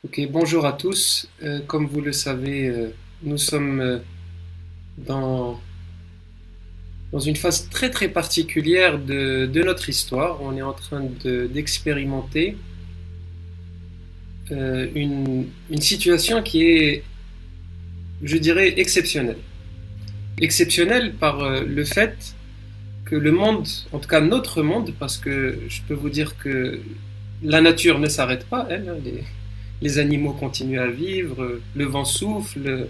Ok, bonjour à tous. Comme vous le savez, nous sommes dans, dans une phase très très particulière de notre histoire. On est en train d'expérimenter une situation qui est, je dirais, exceptionnelle. Exceptionnelle par le fait que le monde, en tout cas notre monde, parce que je peux vous dire que la nature ne s'arrête pas, elle, hein, les animaux continuent à vivre, le vent souffle,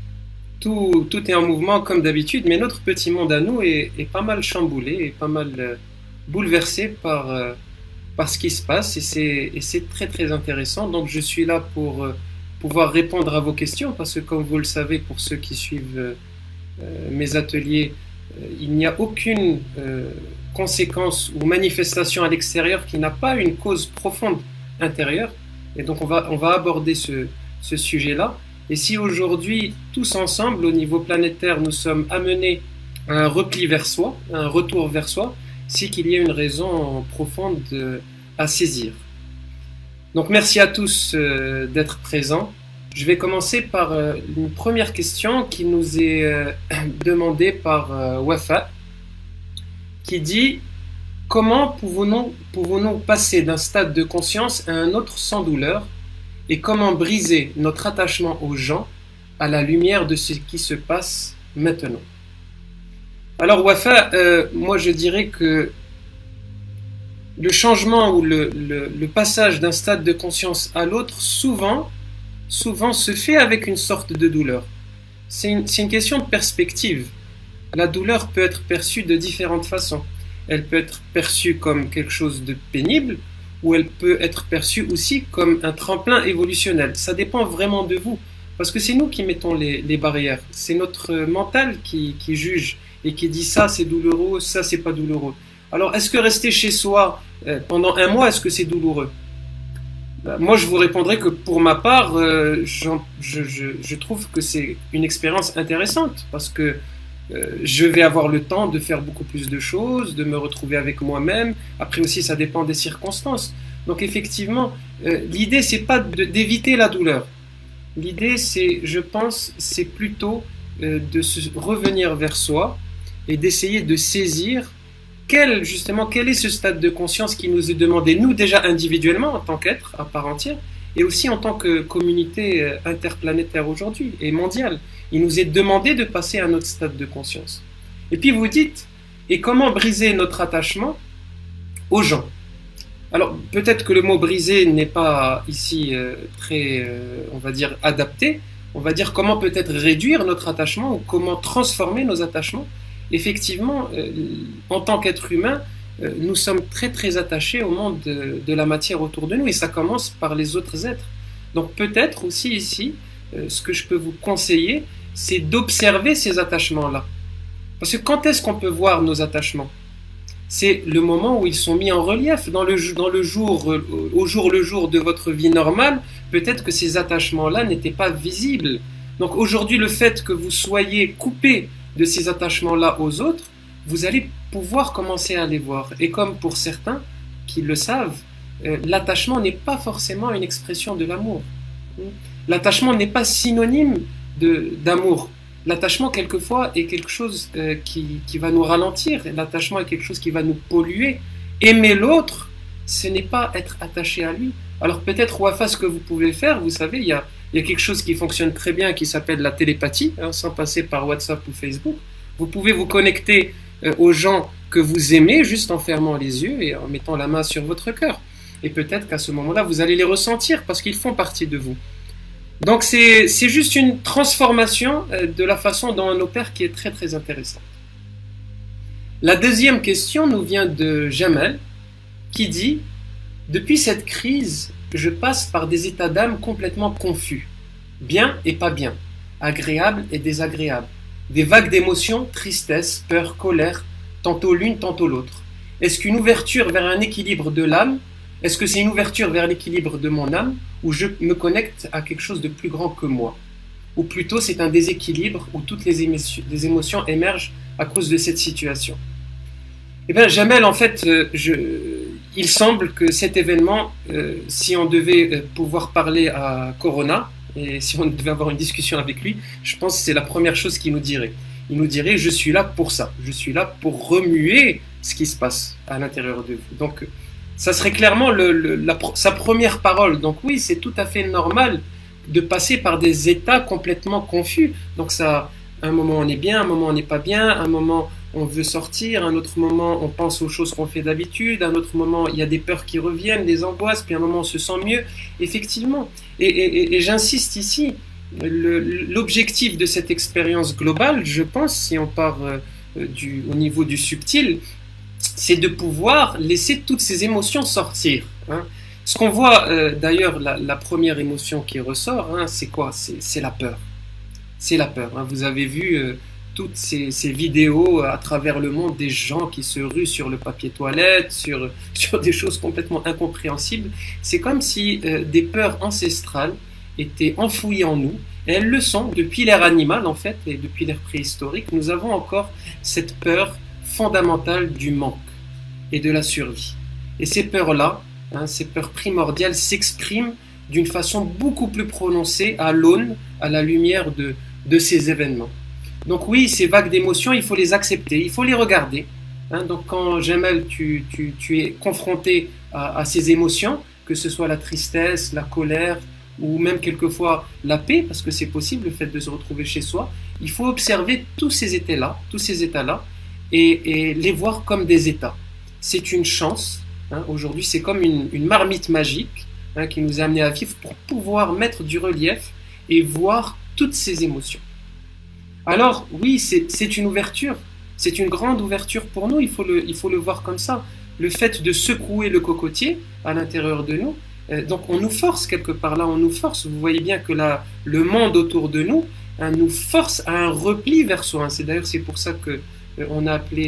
tout est en mouvement comme d'habitude, mais notre petit monde à nous est pas mal chamboulé, et pas mal bouleversé par ce qui se passe, et c'est très très intéressant. Donc je suis là pour pouvoir répondre à vos questions, parce que comme vous le savez, pour ceux qui suivent mes ateliers, il n'y a aucune conséquence ou manifestation à l'extérieur qui n'a pas une cause profonde intérieure. Et donc on va aborder ce sujet-là. Et si aujourd'hui, tous ensemble, au niveau planétaire, nous sommes amenés à un repli vers soi, un retour vers soi, c'est qu'il y a une raison profonde à saisir. Donc merci à tous d'être présents. Je vais commencer par une première question qui nous est demandée par Wafa, qui dit: comment pouvons-nous passer d'un stade de conscience à un autre sans douleur, et comment briser notre attachement aux gens à la lumière de ce qui se passe maintenant? Alors Wafa, moi je dirais que le changement ou le passage d'un stade de conscience à l'autre, souvent se fait avec une sorte de douleur. C'est une question de perspective. La douleur peut être perçue de différentes façons. Elle peut être perçue comme quelque chose de pénible, ou elle peut être perçue aussi comme un tremplin évolutionnel. Ça dépend vraiment de vous, parce que c'est nous qui mettons les barrières. C'est notre mental qui juge et qui dit ça c'est douloureux, ça c'est pas douloureux. Alors est-ce que rester chez soi pendant un mois, est-ce que c'est douloureux? Moi je vous répondrai que pour ma part, je trouve que c'est une expérience intéressante, parce que je vais avoir le temps de faire beaucoup plus de choses, de me retrouver avec moi-même. Après aussi, ça dépend des circonstances. Donc effectivement, l'idée, c'est pas d'éviter la douleur. L'idée, c'est, je pense, c'est plutôt de se revenir vers soi et d'essayer de saisir justement, quel est ce stade de conscience qui nous est demandé, nous déjà individuellement, en tant qu'être à part entière, et aussi en tant que communauté interplanétaire aujourd'hui et mondiale. Il nous est demandé de passer à un autre stade de conscience. Et puis vous dites, et comment briser notre attachement aux gens? Alors peut-être que le mot briser n'est pas ici très, on va dire, adapté. On va dire comment peut-être réduire notre attachement, ou comment transformer nos attachements. Effectivement, en tant qu'être humain, nous sommes très très attachés au monde de la matière autour de nous, et ça commence par les autres êtres. Donc peut-être aussi ici, ce que je peux vous conseiller, c'est d'observer ces attachements-là. Parce que quand est-ce qu'on peut voir nos attachements? C'est le moment où ils sont mis en relief. Au jour le jour de votre vie normale, peut-être que ces attachements-là n'étaient pas visibles. Donc aujourd'hui, le fait que vous soyez coupé de ces attachements-là aux autres, vous allez pouvoir commencer à les voir. Et comme pour certains qui le savent, l'attachement n'est pas forcément une expression de l'amour. L'attachement n'est pas synonyme d'amour. L'attachement, quelquefois, est quelque chose qui va nous ralentir. L'attachement est quelque chose qui va nous polluer. Aimer l'autre, ce n'est pas être attaché à lui. Alors peut-être, Wafa, ce que vous pouvez faire, vous savez, il y a quelque chose qui fonctionne très bien, qui s'appelle la télépathie, hein, sans passer par WhatsApp ou Facebook. Vous pouvez vous connecter aux gens que vous aimez, juste en fermant les yeux et en mettant la main sur votre cœur. Et peut-être qu'à ce moment-là, vous allez les ressentir, parce qu'ils font partie de vous. Donc c'est juste une transformation de la façon dont on opère, qui est très très intéressante. La deuxième question nous vient de Jamel, qui dit: depuis cette crise, je passe par des états d'âme complètement confus, bien et pas bien, agréable et désagréable, des vagues d'émotions, tristesse, peur, colère, tantôt l'une, tantôt l'autre. Est-ce qu'une ouverture vers un équilibre de l'âme? Est-ce que c'est une ouverture vers l'équilibre de mon âme, ou je me connecte à quelque chose de plus grand que moi? Ou plutôt c'est un déséquilibre où toutes les émotions émergent à cause de cette situation? Eh bien Jamel, en fait, il semble que cet événement, si on devait pouvoir parler à Corona, et si on devait avoir une discussion avec lui, je pense que c'est la première chose qu'il nous dirait. Il nous dirait, je suis là pour ça, je suis là pour remuer ce qui se passe à l'intérieur de vous. Donc, ça serait clairement sa première parole. Donc oui, c'est tout à fait normal de passer par des états complètement confus. Donc ça, un moment on est bien, un moment on n'est pas bien, un moment on veut sortir, un autre moment on pense aux choses qu'on fait d'habitude, un autre moment il y a des peurs qui reviennent, des angoisses, puis un moment on se sent mieux, effectivement. Et j'insiste ici, l'objectif de cette expérience globale, je pense, si on part au niveau du subtil, c'est de pouvoir laisser toutes ces émotions sortir. Hein. Ce qu'on voit, d'ailleurs, la première émotion qui ressort, hein, c'est quoi? C'est la peur. C'est la peur. Hein. Vous avez vu toutes ces vidéos à travers le monde des gens qui se ruent sur le papier toilette, sur des choses complètement incompréhensibles. C'est comme si des peurs ancestrales étaient enfouies en nous. Et elles le sont depuis l'ère animale, en fait, et depuis l'ère préhistorique. Nous avons encore cette peur fondamentale du manque et de la survie. Et ces peurs-là, hein, ces peurs primordiales s'expriment d'une façon beaucoup plus prononcée à l'aune, à la lumière de ces événements. Donc oui, ces vagues d'émotions, il faut les accepter, il faut les regarder. Hein, donc quand Jamel, tu es confronté à ces émotions, que ce soit la tristesse, la colère, ou même quelquefois la paix, parce que c'est possible, le fait de se retrouver chez soi, il faut observer tous ces états-là, et les voir comme des états. C'est une chance, hein, aujourd'hui c'est comme une marmite magique, hein, qui nous a amené à vivre pour pouvoir mettre du relief et voir toutes ces émotions. Alors oui, c'est une ouverture, c'est une grande ouverture pour nous, il faut le voir comme ça. Le fait de secouer le cocotier à l'intérieur de nous, donc on nous force quelque part là, on nous force, vous voyez bien que là, le monde autour de nous, hein, nous force à un repli vers soi. Hein. C'est pour ça que on a appelé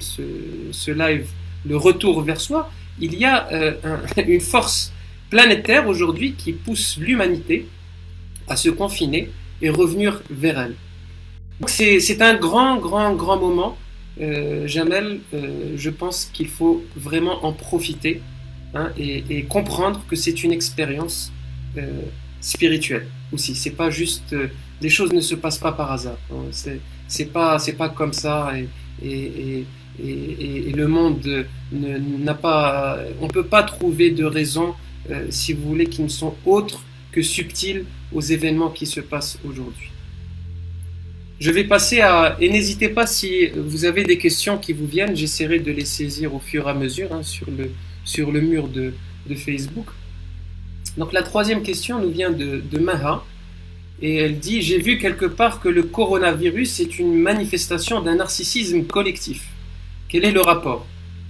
ce live le retour vers soi. Il y a une force planétaire aujourd'hui qui pousse l'humanité à se confiner et revenir vers elle. C'est un grand moment, Jamel. Je pense qu'il faut vraiment en profiter, hein, et comprendre que c'est une expérience spirituelle aussi. C'est pas juste, les choses ne se passent pas par hasard. Hein. C'est pas comme ça et le monde n'a pas, on peut pas trouver de raisons, si vous voulez, qui ne sont autres que subtiles aux événements qui se passent aujourd'hui. Je vais passer et n'hésitez pas si vous avez des questions qui vous viennent, j'essaierai de les saisir au fur et à mesure, hein, sur le mur de Facebook. Donc la troisième question nous vient de Maha, et elle dit: j'ai vu quelque part que le coronavirus est une manifestation d'un narcissisme collectif. Quel est le rapport?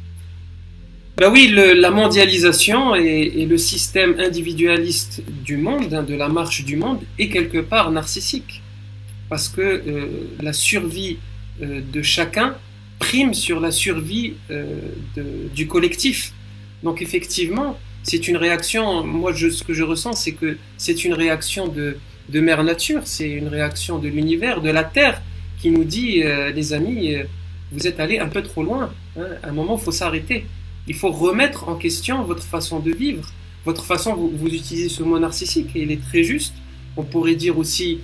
Ben oui, la mondialisation et le système individualiste du monde, hein, de la marche du monde, est quelque part narcissique. Parce que la survie de chacun prime sur la survie du collectif. Donc effectivement, c'est une réaction, moi ce que je ressens, c'est que c'est une réaction de Mère Nature, c'est une réaction de l'univers, de la Terre, qui nous dit, les amis, vous êtes allés un peu trop loin, hein, à un moment il faut s'arrêter. Il faut remettre en question votre façon de vivre, votre façon, vous utilisez ce mot narcissique, et il est très juste. On pourrait dire aussi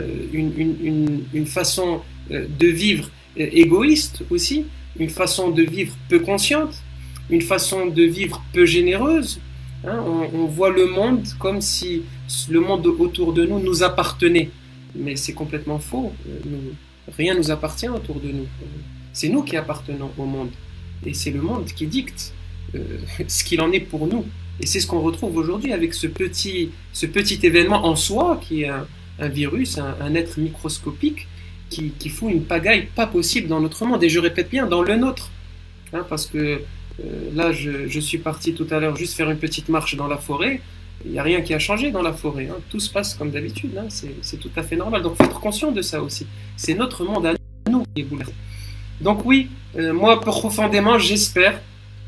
une façon de vivre égoïste aussi, une façon de vivre peu consciente, une façon de vivre peu généreuse. Hein, on voit le monde comme si le monde autour de nous nous appartenait. Mais c'est complètement faux. Rien ne nous appartient autour de nous. C'est nous qui appartenons au monde. Et c'est le monde qui dicte ce qu'il en est pour nous. Et c'est ce qu'on retrouve aujourd'hui avec ce petit événement en soi, qui est un virus, un être microscopique, qui fout une pagaille pas possible dans notre monde. Et je répète bien, dans le nôtre. Hein, parce que là, je suis parti tout à l'heure juste faire une petite marche dans la forêt. Il n'y a rien qui a changé dans la forêt. Hein. Tout se passe comme d'habitude. Hein. C'est tout à fait normal. Donc il faut être conscient de ça aussi. C'est notre monde à nous qui est bouleversé. Donc oui, moi profondément, j'espère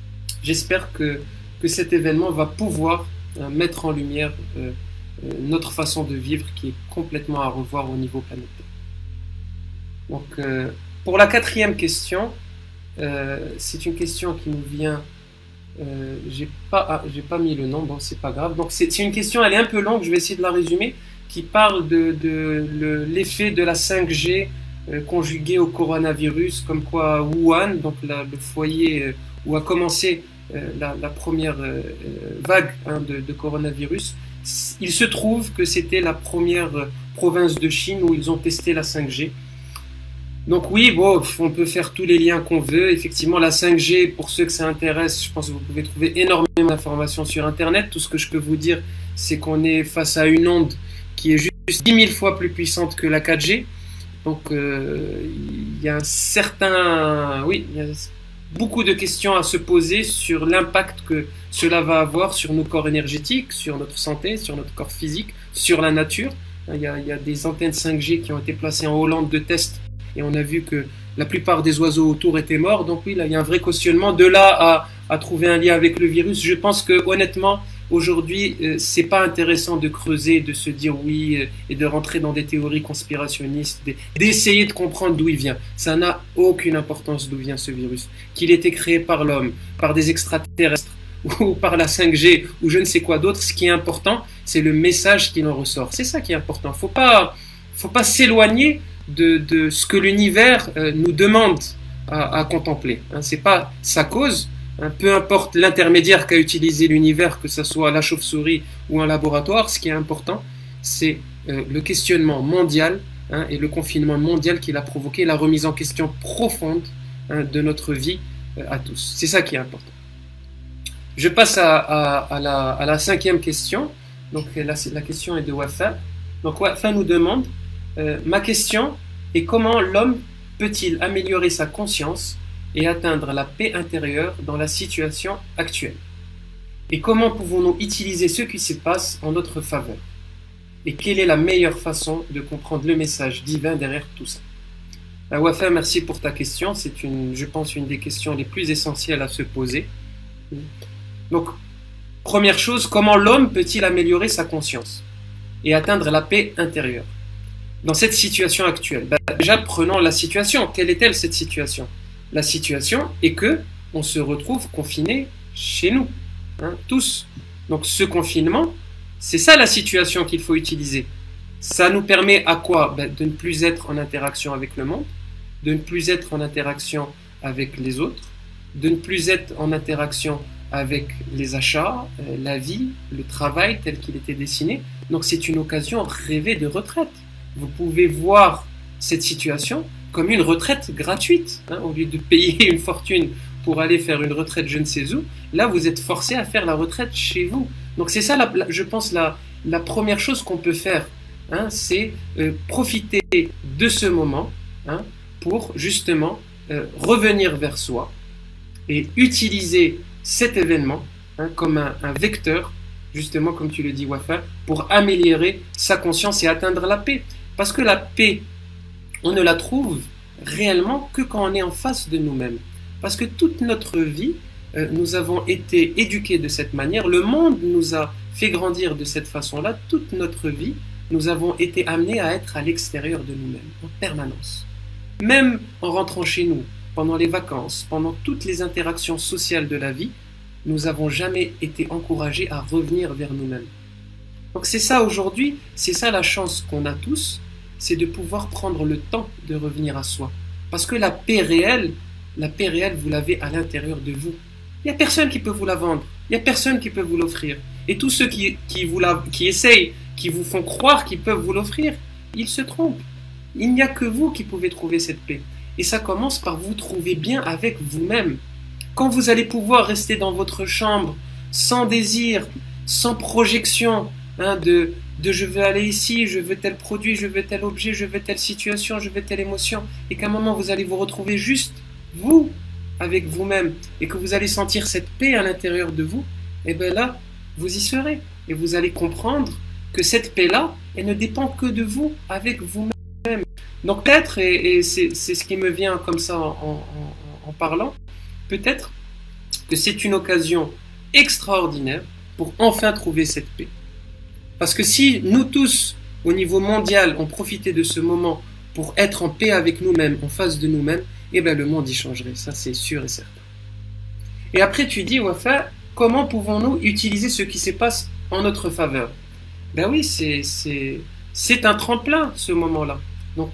que cet événement va pouvoir mettre en lumière notre façon de vivre, qui est complètement à revoir au niveau planétaire. Donc, pour la quatrième question, c'est une question qui nous vient J'ai pas mis le nom, bon, c'est pas grave. Donc, c'est une question, elle est un peu longue, je vais essayer de la résumer, qui parle de l'effet de la 5G conjugué au coronavirus, comme quoi Wuhan, donc le foyer où a commencé la première vague hein, de coronavirus, il se trouve que c'était la première province de Chine où ils ont testé la 5G. Donc oui, bon, on peut faire tous les liens qu'on veut. Effectivement, la 5G, pour ceux que ça intéresse, je pense que vous pouvez trouver énormément d'informations sur Internet. Tout ce que je peux vous dire, c'est qu'on est face à une onde qui est juste 10 000 fois plus puissante que la 4G. Donc il y a un certain... Oui, il y a beaucoup de questions à se poser sur l'impact que cela va avoir sur nos corps énergétiques, sur notre santé, sur notre corps physique, sur la nature. Il y a des antennes 5G qui ont été placées en Hollande de test et on a vu que la plupart des oiseaux autour étaient morts. Donc oui, là, il y a un vrai questionnement. De là à trouver un lien avec le virus, je pense que honnêtement, aujourd'hui, c'est pas intéressant de creuser, de se dire oui et de rentrer dans des théories conspirationnistes, d'essayer de comprendre d'où il vient. Ça n'a aucune importance d'où vient ce virus. Qu'il ait été créé par l'homme, par des extraterrestres ou par la 5G ou je ne sais quoi d'autre, ce qui est important, c'est le message qui en ressort. C'est ça qui est important. Faut pas s'éloigner de ce que l'univers nous demande à contempler. Hein, c'est pas sa cause. Hein, peu importe l'intermédiaire qu'a utilisé l'univers, que ce soit la chauve-souris ou un laboratoire, ce qui est important, c'est le questionnement mondial hein, et le confinement mondial qu'il a provoqué, la remise en question profonde hein, de notre vie à tous. C'est ça qui est important. Je passe à la cinquième question. Donc la question est de Wafa. Donc Wafa nous demande ma question est comment l'homme peut-il améliorer sa conscience et atteindre la paix intérieure dans la situation actuelle? Et comment pouvons-nous utiliser ce qui se passe en notre faveur? Et quelle est la meilleure façon de comprendre le message divin derrière tout ça? Wafa, merci pour ta question. C'est je pense, une des questions les plus essentielles à se poser. Donc, première chose, comment l'homme peut-il améliorer sa conscience et atteindre la paix intérieure dans cette situation actuelle? Déjà, prenons la situation. Quelle est-elle cette situation? La situation est que on se retrouve confinés chez nous, hein, tous. Donc ce confinement, c'est ça la situation qu'il faut utiliser. Ça nous permet à quoi? De ne plus être en interaction avec le monde, de ne plus être en interaction avec les autres, de ne plus être en interaction avec les achats, la vie, le travail tel qu'il était dessiné. Donc c'est une occasion rêvée de retraite. Vous pouvez voir cette situation comme une retraite gratuite. Hein, au lieu de payer une fortune pour aller faire une retraite je ne sais où, là vous êtes forcé à faire la retraite chez vous. Donc c'est ça, je pense, la première chose qu'on peut faire. Hein, c'est profiter de ce moment hein, pour justement revenir vers soi et utiliser cet événement hein, comme un vecteur, justement comme tu le dis Wafa, pour améliorer sa conscience et atteindre la paix. Parce que la paix, on ne la trouve réellement que quand on est en face de nous-mêmes. Parce que toute notre vie, nous avons été éduqués de cette manière, le monde nous a fait grandir de cette façon-là, toute notre vie, nous avons été amenés à être à l'extérieur de nous-mêmes, en permanence. Même en rentrant chez nous, pendant les vacances, pendant toutes les interactions sociales de la vie, nous n'avons jamais été encouragés à revenir vers nous-mêmes. Donc c'est ça aujourd'hui, c'est ça la chance qu'on a tous, c'est de pouvoir prendre le temps de revenir à soi. Parce que la paix réelle, vous l'avez à l'intérieur de vous. Il n'y a personne qui peut vous la vendre, il n'y a personne qui peut vous l'offrir. Et tous ceux qui essayent, qui vous font croire qu'ils peuvent vous l'offrir, ils se trompent. Il n'y a que vous qui pouvez trouver cette paix. Et ça commence par vous trouver bien avec vous-même. Quand vous allez pouvoir rester dans votre chambre, sans désir, sans projection, hein, de je veux aller ici, je veux tel produit, je veux tel objet, je veux telle situation, je veux telle émotion, et qu'à un moment vous allez vous retrouver juste vous, avec vous-même, et que vous allez sentir cette paix à l'intérieur de vous, et bien là, vous y serez. Et vous allez comprendre que cette paix-là, elle ne dépend que de vous, avec vous-même. Donc peut-être, et c'est ce qui me vient comme ça en parlant, peut-être que c'est une occasion extraordinaire pour enfin trouver cette paix. Parce que si nous tous, au niveau mondial, on profitait de ce moment pour être en paix avec nous-mêmes, en face de nous-mêmes, eh bien le monde y changerait, ça c'est sûr et certain. Et après, tu dis, Wafa, comment pouvons-nous utiliser ce qui se passe en notre faveur? Ben oui, c'est un tremplin, ce moment-là. Donc,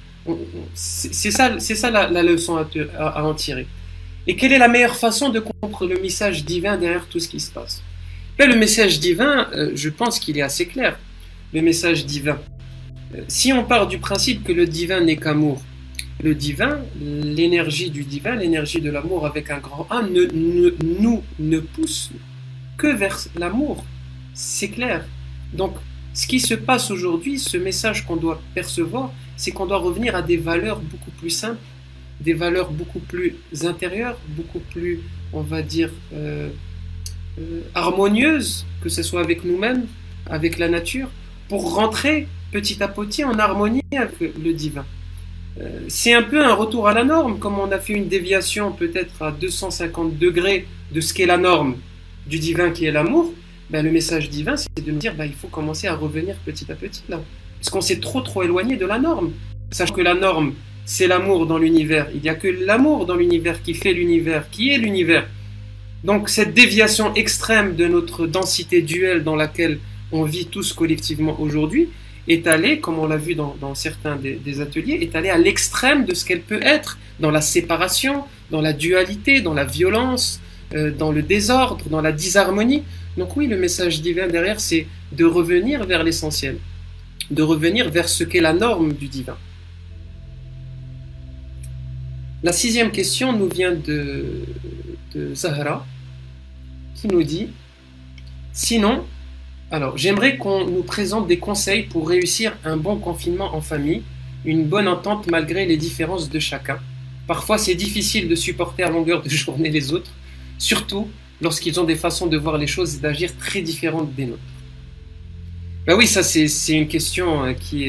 c'est ça la leçon à en tirer. Et quelle est la meilleure façon de comprendre le message divin derrière tout ce qui se passe? Ben, le message divin, je pense qu'il est assez clair. Le message divin. Si on part du principe que le divin n'est qu'amour, le divin, l'énergie du divin, l'énergie de l'amour avec un grand A, ne pousse que vers l'amour. C'est clair. Donc, ce qui se passe aujourd'hui, ce message qu'on doit percevoir, c'est qu'on doit revenir à des valeurs beaucoup plus simples, des valeurs beaucoup plus intérieures, beaucoup plus, on va dire, harmonieuses, que ce soit avec nous-mêmes, avec la nature, pour rentrer petit à petit en harmonie avec le divin. C'est un peu un retour à la norme, comme on a fait une déviation peut-être à 250 degrés de ce qu'est la norme du divin qui est l'amour. Ben, le message divin, c'est de me dire ben, il faut commencer à revenir petit à petit là. Parce qu'on s'est trop éloigné de la norme. Sachant que la norme, c'est l'amour dans l'univers. Il n'y a que l'amour dans l'univers qui fait l'univers, qui est l'univers. Donc cette déviation extrême de notre densité duelle dans laquelle on vit tous collectivement aujourd'hui, est allée, comme on l'a vu dans certains des ateliers, est allée à l'extrême de ce qu'elle peut être, dans la séparation, dans la dualité, dans la violence, dans le désordre, dans la disharmonie. Donc oui, le message divin derrière, c'est de revenir vers l'essentiel, de revenir vers ce qu'est la norme du divin. La 6e question nous vient de Zahra, qui nous dit « Sinon, alors, j'aimerais qu'on nous présente des conseils pour réussir un bon confinement en famille, une bonne entente malgré les différences de chacun. Parfois, c'est difficile de supporter à longueur de journée les autres, surtout lorsqu'ils ont des façons de voir les choses et d'agir très différentes des nôtres. » Ben oui, ça c'est une question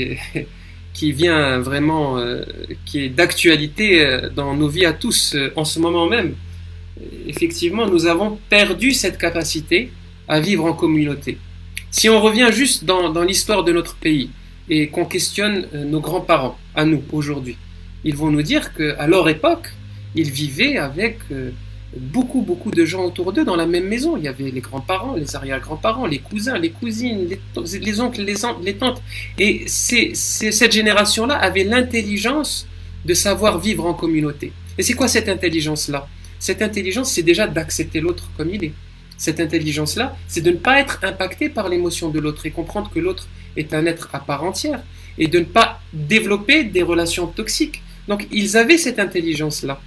qui vient vraiment, qui est d'actualité dans nos vies à tous en ce moment même. Effectivement, nous avons perdu cette capacité à vivre en communauté. Si on revient juste dans l'histoire de notre pays et qu'on questionne nos grands-parents, à nous, aujourd'hui, ils vont nous dire qu'à leur époque, ils vivaient avec beaucoup de gens autour d'eux dans la même maison. Il y avait les grands-parents, les arrière-grands-parents, les cousins, les cousines, les oncles, les tantes. Et cette génération-là avait l'intelligence de savoir vivre en communauté. Et c'est quoi cette intelligence-là? Cette intelligence, c'est déjà d'accepter l'autre comme il est. Cette intelligence-là, c'est de ne pas être impacté par l'émotion de l'autre et comprendre que l'autre est un être à part entière et de ne pas développer des relations toxiques. Donc, ils avaient cette intelligence-là.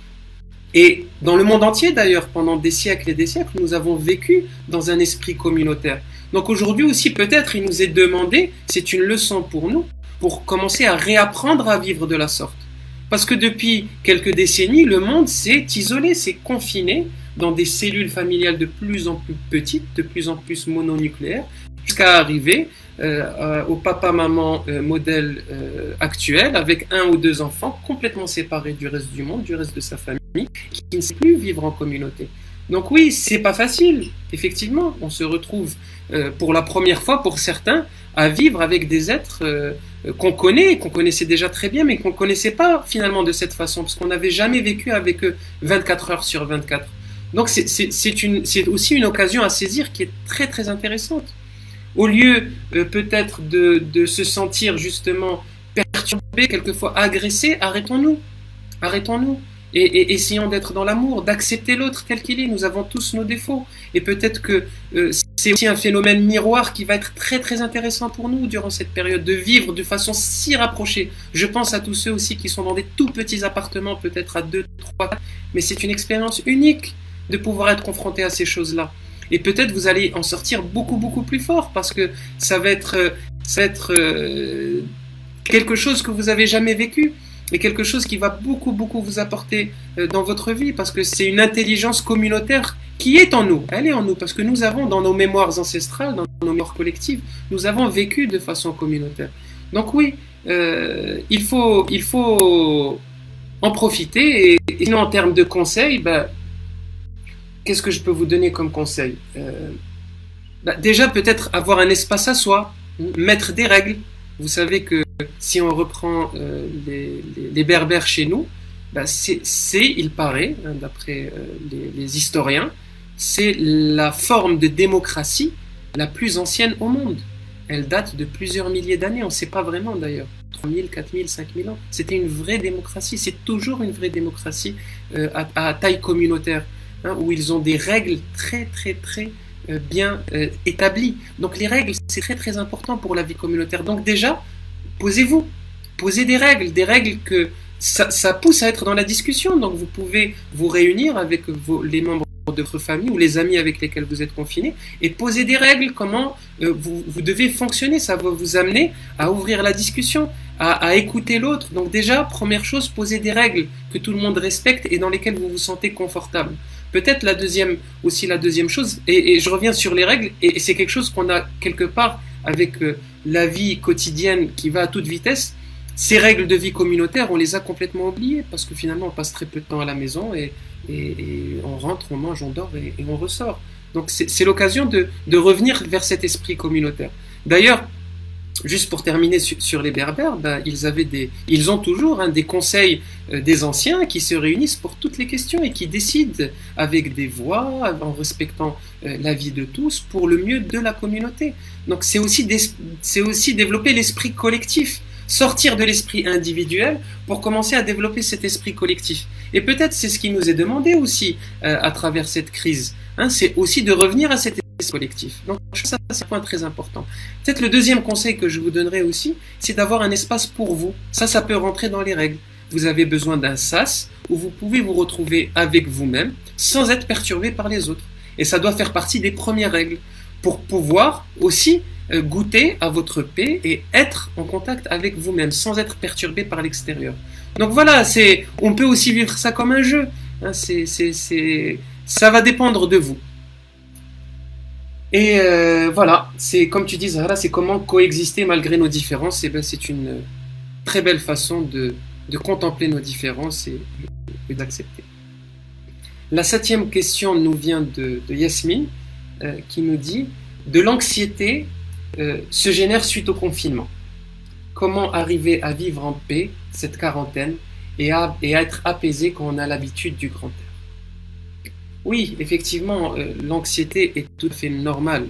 Et dans le monde entier, d'ailleurs, pendant des siècles et des siècles, nous avons vécu dans un esprit communautaire. Donc aujourd'hui aussi, peut-être, il nous est demandé, c'est une leçon pour nous, pour commencer à réapprendre à vivre de la sorte. Parce que depuis quelques décennies, le monde s'est isolé, s'est confiné dans des cellules familiales de plus en plus petites, de plus en plus mononucléaires, jusqu'à arriver au papa-maman modèle actuel, avec 1 ou 2 enfants complètement séparés du reste du monde, du reste de sa famille, qui ne sait plus vivre en communauté. Donc oui, c'est pas facile, effectivement, on se retrouve pour la première fois, pour certains, à vivre avec des êtres qu'on connaissait déjà très bien, mais qu'on ne connaissait pas finalement de cette façon, parce qu'on n'avait jamais vécu avec eux 24 heures sur 24. Donc c'est aussi une occasion à saisir qui est très intéressante. Au lieu peut-être de se sentir justement perturbé, quelquefois agressé, arrêtons-nous. Arrêtons-nous. Et essayons d'être dans l'amour, d'accepter l'autre tel qu'il est. Nous avons tous nos défauts. Et peut-être que c'est aussi un phénomène miroir qui va être très intéressant pour nous durant cette période, de vivre de façon si rapprochée. Je pense à tous ceux aussi qui sont dans des tout petits appartements, peut-être à 2, 3, 4, mais c'est une expérience unique de pouvoir être confronté à ces choses-là. Et peut-être vous allez en sortir beaucoup plus fort, parce que ça va être quelque chose que vous n'avez jamais vécu, et quelque chose qui va beaucoup vous apporter dans votre vie, parce que c'est une intelligence communautaire qui est en nous. Elle est en nous, parce que nous avons dans nos mémoires ancestrales, dans nos mémoires collectives, nous avons vécu de façon communautaire. Donc oui, il faut en profiter, et sinon en termes de conseils, qu'est-ce que je peux vous donner comme conseil? Déjà, peut-être avoir un espace à soi, mettre des règles. Vous savez que si on reprend les berbères chez nous, ben il paraît, hein, d'après les historiens, c'est la forme de démocratie la plus ancienne au monde. Elle date de plusieurs milliers d'années, on ne sait pas vraiment d'ailleurs, 3000, 4000, 5000 ans. C'était une vraie démocratie, c'est toujours une vraie démocratie à taille communautaire, hein, où ils ont des règles très bien établies. Donc les règles, c'est très important pour la vie communautaire. Donc déjà, posez-vous, posez des règles que ça pousse à être dans la discussion. Donc vous pouvez vous réunir avec les membres de votre famille ou les amis avec lesquels vous êtes confinés et poser des règles, comment vous devez fonctionner. Ça va vous amener à ouvrir la discussion, à écouter l'autre. Donc déjà, première chose, posez des règles que tout le monde respecte et dans lesquelles vous vous sentez confortable. Peut-être la deuxième chose, et je reviens sur les règles, et c'est quelque chose qu'on a quelque part avec la vie quotidienne qui va à toute vitesse. Ces règles de vie communautaire, on les a complètement oubliées parce que finalement on passe très peu de temps à la maison et on rentre, on mange, on dort et on ressort. Donc c'est l'occasion de revenir vers cet esprit communautaire. D'ailleurs, juste pour terminer sur les Berbères, ben, ils ont toujours, hein, des conseils des anciens qui se réunissent pour toutes les questions et qui décident avec des voix, en respectant la vie de tous, pour le mieux de la communauté. Donc c'est aussi développer l'esprit collectif, sortir de l'esprit individuel pour commencer à développer cet esprit collectif. Et peut-être c'est ce qui nous est demandé aussi à travers cette crise, hein, c'est aussi de revenir à cet esprit collectif. Donc ça, c'est un point très important. Peut-être le deuxième conseil que je vous donnerai aussi, c'est d'avoir un espace pour vous. Ça peut rentrer dans les règles. Vous avez besoin d'un sas où vous pouvez vous retrouver avec vous-même sans être perturbé par les autres. Et ça doit faire partie des premières règles pour pouvoir aussi goûter à votre paix et être en contact avec vous-même sans être perturbé par l'extérieur. Donc voilà, on peut aussi vivre ça comme un jeu, hein, ça va dépendre de vous. Et voilà, c'est comme tu dis, Zahra, c'est comment coexister malgré nos différences. Et ben, c'est une très belle façon de contempler nos différences et d'accepter. La 7e question nous vient de Yasmine, qui nous dit « De l'anxiété se génère suite au confinement. Comment arriver à vivre en paix cette quarantaine et à être apaisé quand on a l'habitude du grand air ?» Oui, effectivement, l'anxiété est tout à fait normale.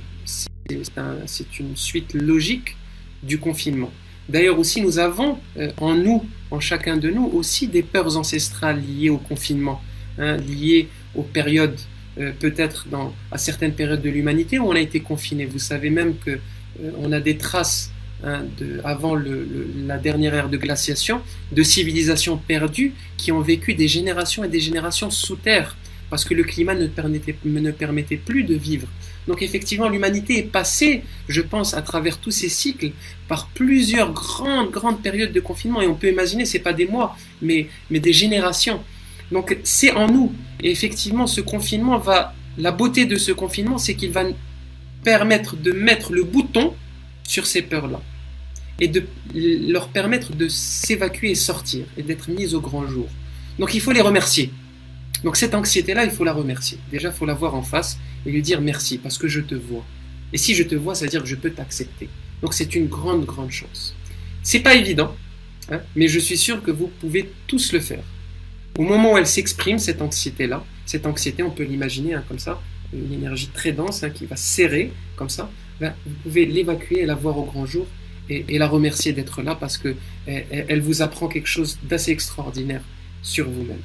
C'est une suite logique du confinement. D'ailleurs aussi, nous avons en nous, en chacun de nous, aussi des peurs ancestrales liées au confinement, hein, liées aux périodes, peut-être à certaines périodes de l'humanité où on a été confiné. Vous savez même que on a des traces, hein, avant la dernière ère de glaciation, de civilisations perdues qui ont vécu des générations et des générations sous terre, parce que le climat ne permettait plus de vivre. Donc effectivement, l'humanité est passée, je pense, à travers tous ces cycles, par plusieurs grandes périodes de confinement. Et on peut imaginer, ce n'est pas des mois, mais des générations. Donc c'est en nous. Et effectivement, ce confinement la beauté de ce confinement, c'est qu'il va permettre de mettre le bouton sur ces peurs-là. Et de leur permettre de s'évacuer et sortir, et d'être mis au grand jour. Donc il faut les remercier. Donc cette anxiété-là, il faut la remercier. Déjà, il faut la voir en face et lui dire merci, parce que je te vois. Et si je te vois, ça veut dire que je peux t'accepter. Donc c'est une grande chance. C'est pas évident, hein, mais je suis sûr que vous pouvez tous le faire. Au moment où elle s'exprime, cette anxiété-là, cette anxiété, on peut l'imaginer, hein, comme ça, une énergie très dense, hein, qui va serrer, comme ça, ben, vous pouvez l'évacuer et la voir au grand jour et la remercier d'être là, parce que elle vous apprend quelque chose d'assez extraordinaire sur vous-même.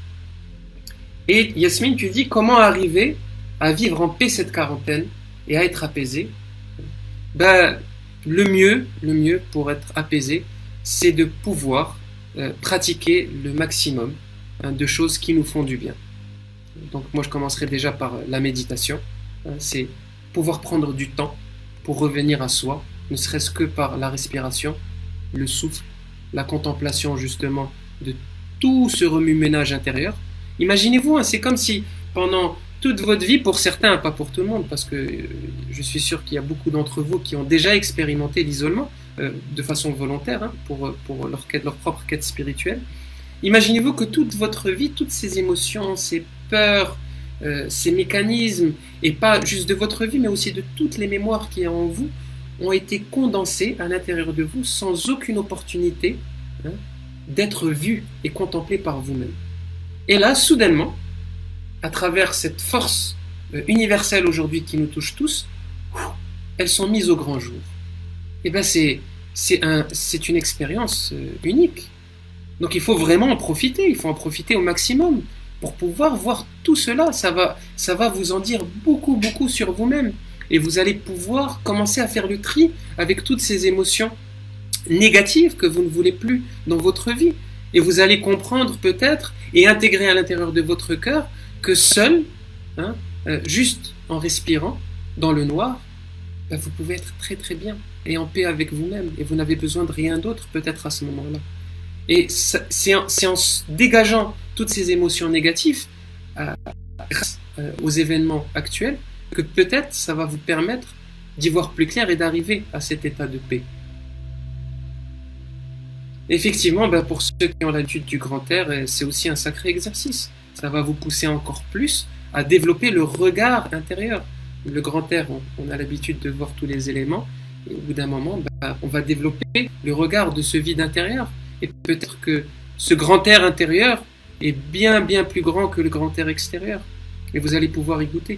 Et Yasmine, tu dis comment arriver à vivre en paix cette quarantaine et à être apaisé. Ben, le mieux pour être apaisé, c'est de pouvoir pratiquer le maximum, hein, de choses qui nous font du bien. Donc moi je commencerai déjà par la méditation, hein, c'est pouvoir prendre du temps pour revenir à soi, ne serait-ce que par la respiration, le souffle, la contemplation justement de tout ce remue-ménage intérieur. Imaginez-vous, hein, c'est comme si pendant toute votre vie, pour certains, pas pour tout le monde, parce que je suis sûr qu'il y a beaucoup d'entre vous qui ont déjà expérimenté l'isolement de façon volontaire, hein, pour leur propre quête spirituelle. Imaginez-vous que toute votre vie, toutes ces émotions, ces peurs, ces mécanismes, et pas juste de votre vie, mais aussi de toutes les mémoires qui y a en vous, ont été condensées à l'intérieur de vous sans aucune opportunité, hein, d'être vues et contemplées par vous-même. Et là, soudainement, à travers cette force universelle aujourd'hui qui nous touche tous, elles sont mises au grand jour. Et bien c'est une expérience unique. Donc il faut vraiment en profiter, il faut en profiter au maximum pour pouvoir voir tout cela. Ça va vous en dire beaucoup, beaucoup sur vous-même. Et vous allez pouvoir commencer à faire le tri avec toutes ces émotions négatives que vous ne voulez plus dans votre vie. Et vous allez comprendre peut-être et intégrer à l'intérieur de votre cœur que seul, juste en respirant dans le noir, ben vous pouvez être très très bien et en paix avec vous-même. Et vous n'avez besoin de rien d'autre peut-être à ce moment-là. Et c'est en dégageant toutes ces émotions négatives grâce aux événements actuels que peut-être ça va vous permettre d'y voir plus clair et d'arriver à cet état de paix. Effectivement, ben pour ceux qui ont l'habitude du grand air, c'est aussi un sacré exercice. Ça va vous pousser encore plus à développer le regard intérieur. Le grand air, on a l'habitude de voir tous les éléments, et au bout d'un moment, ben, on va développer le regard de ce vide intérieur. Et peut-être que ce grand air intérieur est bien, bien plus grand que le grand air extérieur. Et vous allez pouvoir y goûter.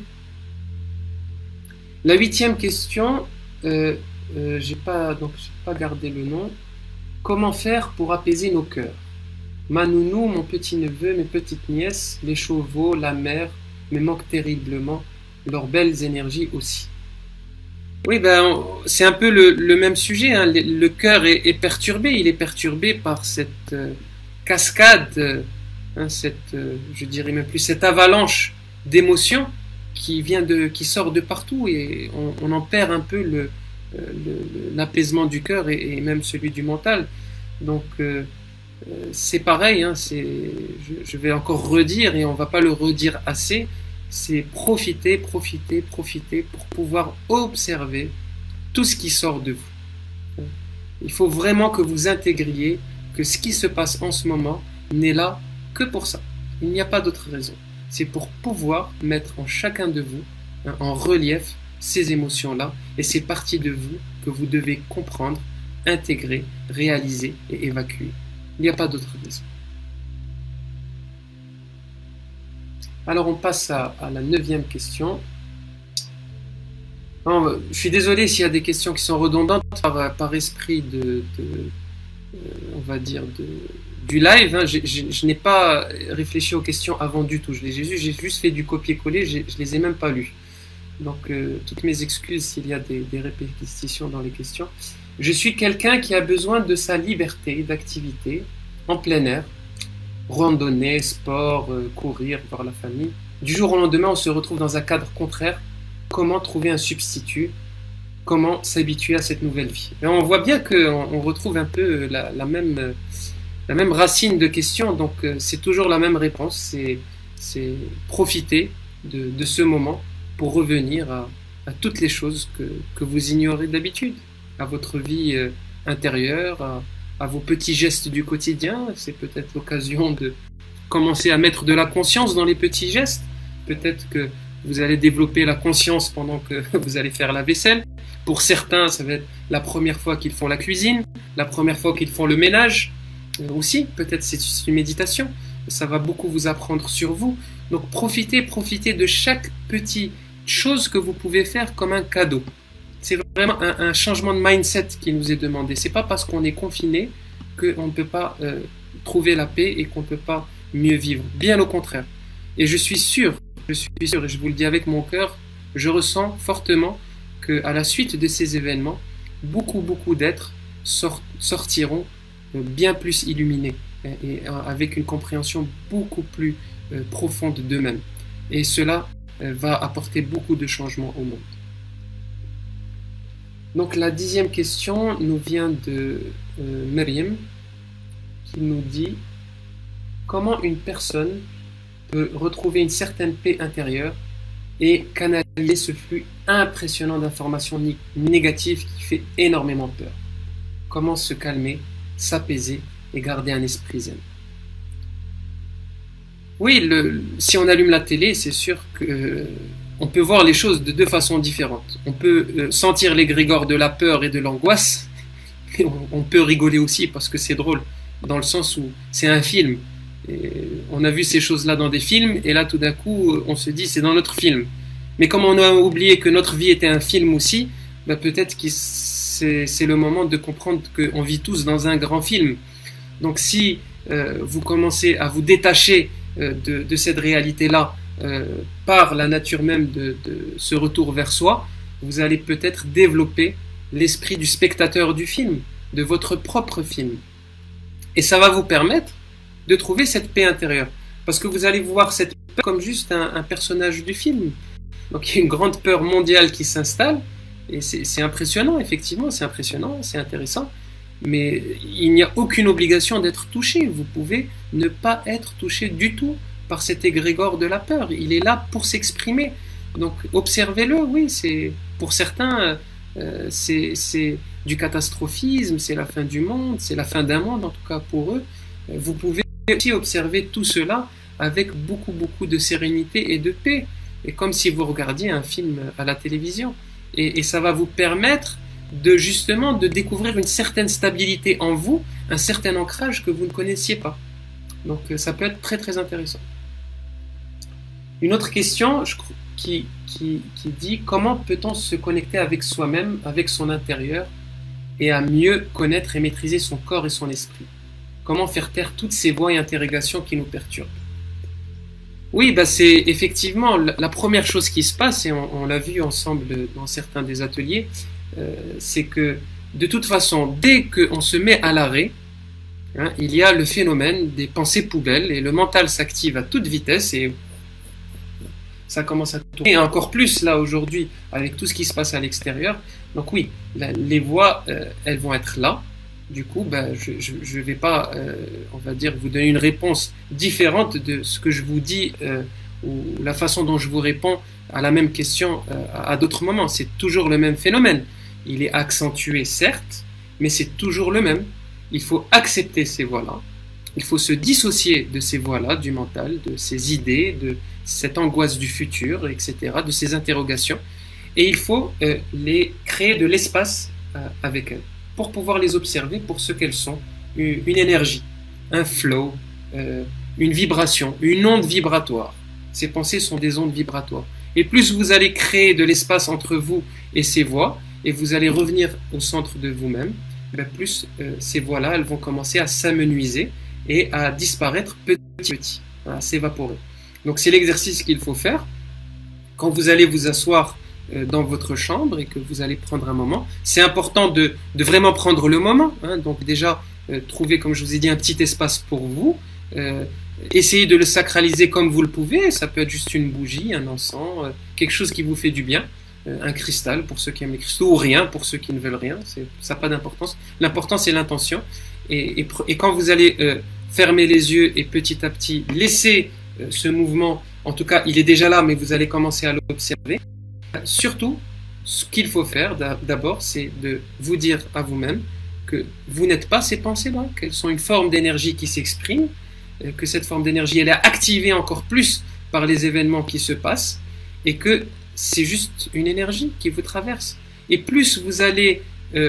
La 8e question, j'ai pas gardé le nom. Comment faire pour apaiser nos cœurs? Ma nounou, mon petit-neveu, mes petites nièces, les chevaux, la mer, me manquent terriblement, leurs belles énergies aussi. Oui, ben, c'est un peu le même sujet. Hein. Le cœur est perturbé. Il est perturbé par cette cascade, je dirais même plus, cette avalanche d'émotions qui sort de partout et on en perd un peu l'apaisement du cœur et même celui du mental. Donc, c'est pareil. Hein, je vais encore redire et on va pas le redire assez. C'est profiter pour pouvoir observer tout ce qui sort de vous. Il faut vraiment que vous intégriez que ce qui se passe en ce moment n'est là que pour ça. Il n'y a pas d'autre raison. C'est pour pouvoir mettre en chacun de vous en relief ces émotions-là et ces parties de vous que vous devez comprendre, intégrer, réaliser et évacuer. Il n'y a pas d'autre raison. Alors on passe à la 9e question. Non, je suis désolé s'il y a des questions qui sont redondantes par esprit on va dire du live. Hein. Je n'ai pas réfléchi aux questions avant du tout. J'ai juste fait du copier-coller, je les ai même pas lues. Donc toutes mes excuses s'il y a des répétitions dans les questions. Je suis quelqu'un qui a besoin de sa liberté d'activité en plein air. Randonnée, sport, courir, voir la famille. Du jour au lendemain, on se retrouve dans un cadre contraire. Comment trouver un substitut? Comment s'habituer à cette nouvelle vie? Et on voit bien qu'on retrouve un peu la même racine de question, donc c'est toujours la même réponse, c'est profiter de ce moment pour revenir à toutes les choses que vous ignorez d'habitude, à votre vie intérieure, à vos petits gestes du quotidien. C'est peut-être l'occasion de commencer à mettre de la conscience dans les petits gestes. Peut-être que vous allez développer la conscience pendant que vous allez faire la vaisselle. Pour certains, ça va être la première fois qu'ils font la cuisine, la première fois qu'ils font le ménage. Aussi, peut-être c'est une méditation. Ça va beaucoup vous apprendre sur vous. Donc profitez de chaque petite chose que vous pouvez faire comme un cadeau. C'est vraiment un changement de mindset qui nous est demandé. C'est pas parce qu'on est confiné qu'on ne peut pas trouver la paix et qu'on ne peut pas mieux vivre. Bien au contraire. Et je suis sûr, et je vous le dis avec mon cœur, je ressens fortement qu'à la suite de ces événements, beaucoup d'êtres sortiront bien plus illuminés et avec une compréhension beaucoup plus profonde d'eux-mêmes. Et cela va apporter beaucoup de changements au monde. Donc la 10e question nous vient de Myriam qui nous dit comment une personne peut retrouver une certaine paix intérieure et canaliser ce flux impressionnant d'informations négatives qui fait énormément peur. Comment se calmer, s'apaiser et garder un esprit zen. Oui, si on allume la télé, c'est sûr que on peut voir les choses de deux façons différentes. On peut sentir l'égrégore de la peur et de l'angoisse, et on peut rigoler aussi parce que c'est drôle, dans le sens où c'est un film. Et on a vu ces choses-là dans des films, et là tout d'un coup on se dit c'est dans notre film. Mais comme on a oublié que notre vie était un film aussi, bah, peut-être que c'est le moment de comprendre qu'on vit tous dans un grand film. Donc si vous commencez à vous détacher de cette réalité-là par la nature même de ce retour vers soi, vous allez peut-être développer l'esprit du spectateur du film, de votre propre film. Et ça va vous permettre de trouver cette paix intérieure. Parce que vous allez voir cette peur comme juste un personnage du film. Donc il y a une grande peur mondiale qui s'installe, et c'est impressionnant, effectivement, c'est impressionnant, c'est intéressant, mais il n'y a aucune obligation d'être touché. Vous pouvez ne pas être touché du tout par cet égrégore de la peur. Il est là pour s'exprimer. Donc observez-le, oui, pour certains, c'est du catastrophisme, c'est la fin du monde, c'est la fin d'un monde, en tout cas pour eux. Vous pouvez aussi observer tout cela avec beaucoup, beaucoup de sérénité et de paix, et comme si vous regardiez un film à la télévision. Et ça va vous permettre justement de découvrir une certaine stabilité en vous, un certain ancrage que vous ne connaissiez pas. Donc ça peut être très très intéressant. Une autre question qui dit comment peut-on se connecter avec soi-même, avec son intérieur, et à mieux connaître et maîtriser son corps et son esprit. Comment faire taire toutes ces voix et interrogations qui nous perturbent? Oui, bah c'est effectivement la première chose qui se passe, et on l'a vu ensemble dans certains des ateliers, c'est que de toute façon, dès qu'on se met à l'arrêt, hein, il y a le phénomène des pensées poubelles, et le mental s'active à toute vitesse, et ça commence à tourner, et encore plus là aujourd'hui, avec tout ce qui se passe à l'extérieur. Donc oui, les voix, elles vont être là. Du coup, ben, je vais pas, on va dire, vous donner une réponse différente de ce que je vous dis ou la façon dont je vous réponds à la même question à d'autres moments. C'est toujours le même phénomène. Il est accentué, certes, mais c'est toujours le même. Il faut accepter ces voix-là. Il faut se dissocier de ces voix-là, du mental, de ces idées, de cette angoisse du futur, etc., de ces interrogations. Et il faut les créer de l'espace avec elles, pour pouvoir les observer pour ce qu'elles sont, une énergie, un flow, une vibration, une onde vibratoire. Ces pensées sont des ondes vibratoires. Et plus vous allez créer de l'espace entre vous et ces voix, et vous allez revenir au centre de vous-même, plus ces voix-là, elles vont commencer à s'amenuiser et à disparaître petit à petit, à s'évaporer. Donc c'est l'exercice qu'il faut faire. Quand vous allez vous asseoir dans votre chambre et que vous allez prendre un moment, c'est important de vraiment prendre le moment, hein. Donc déjà trouver, comme je vous ai dit, un petit espace pour vous, essayez de le sacraliser comme vous le pouvez. Ça peut être juste une bougie, un encens, quelque chose qui vous fait du bien, un cristal pour ceux qui aiment les cristaux, ou rien pour ceux qui ne veulent rien, ça n'a pas d'importance. L'important c'est l'intention, et quand vous allez fermer les yeux et petit à petit laisser ce mouvement, en tout cas il est déjà là, mais vous allez commencer à l'observer. Surtout, ce qu'il faut faire d'abord, c'est de vous dire à vous-même que vous n'êtes pas ces pensées-là, qu'elles sont une forme d'énergie qui s'exprime, que cette forme d'énergie elle est activée encore plus par les événements qui se passent, et que c'est juste une énergie qui vous traverse. Et plus vous allez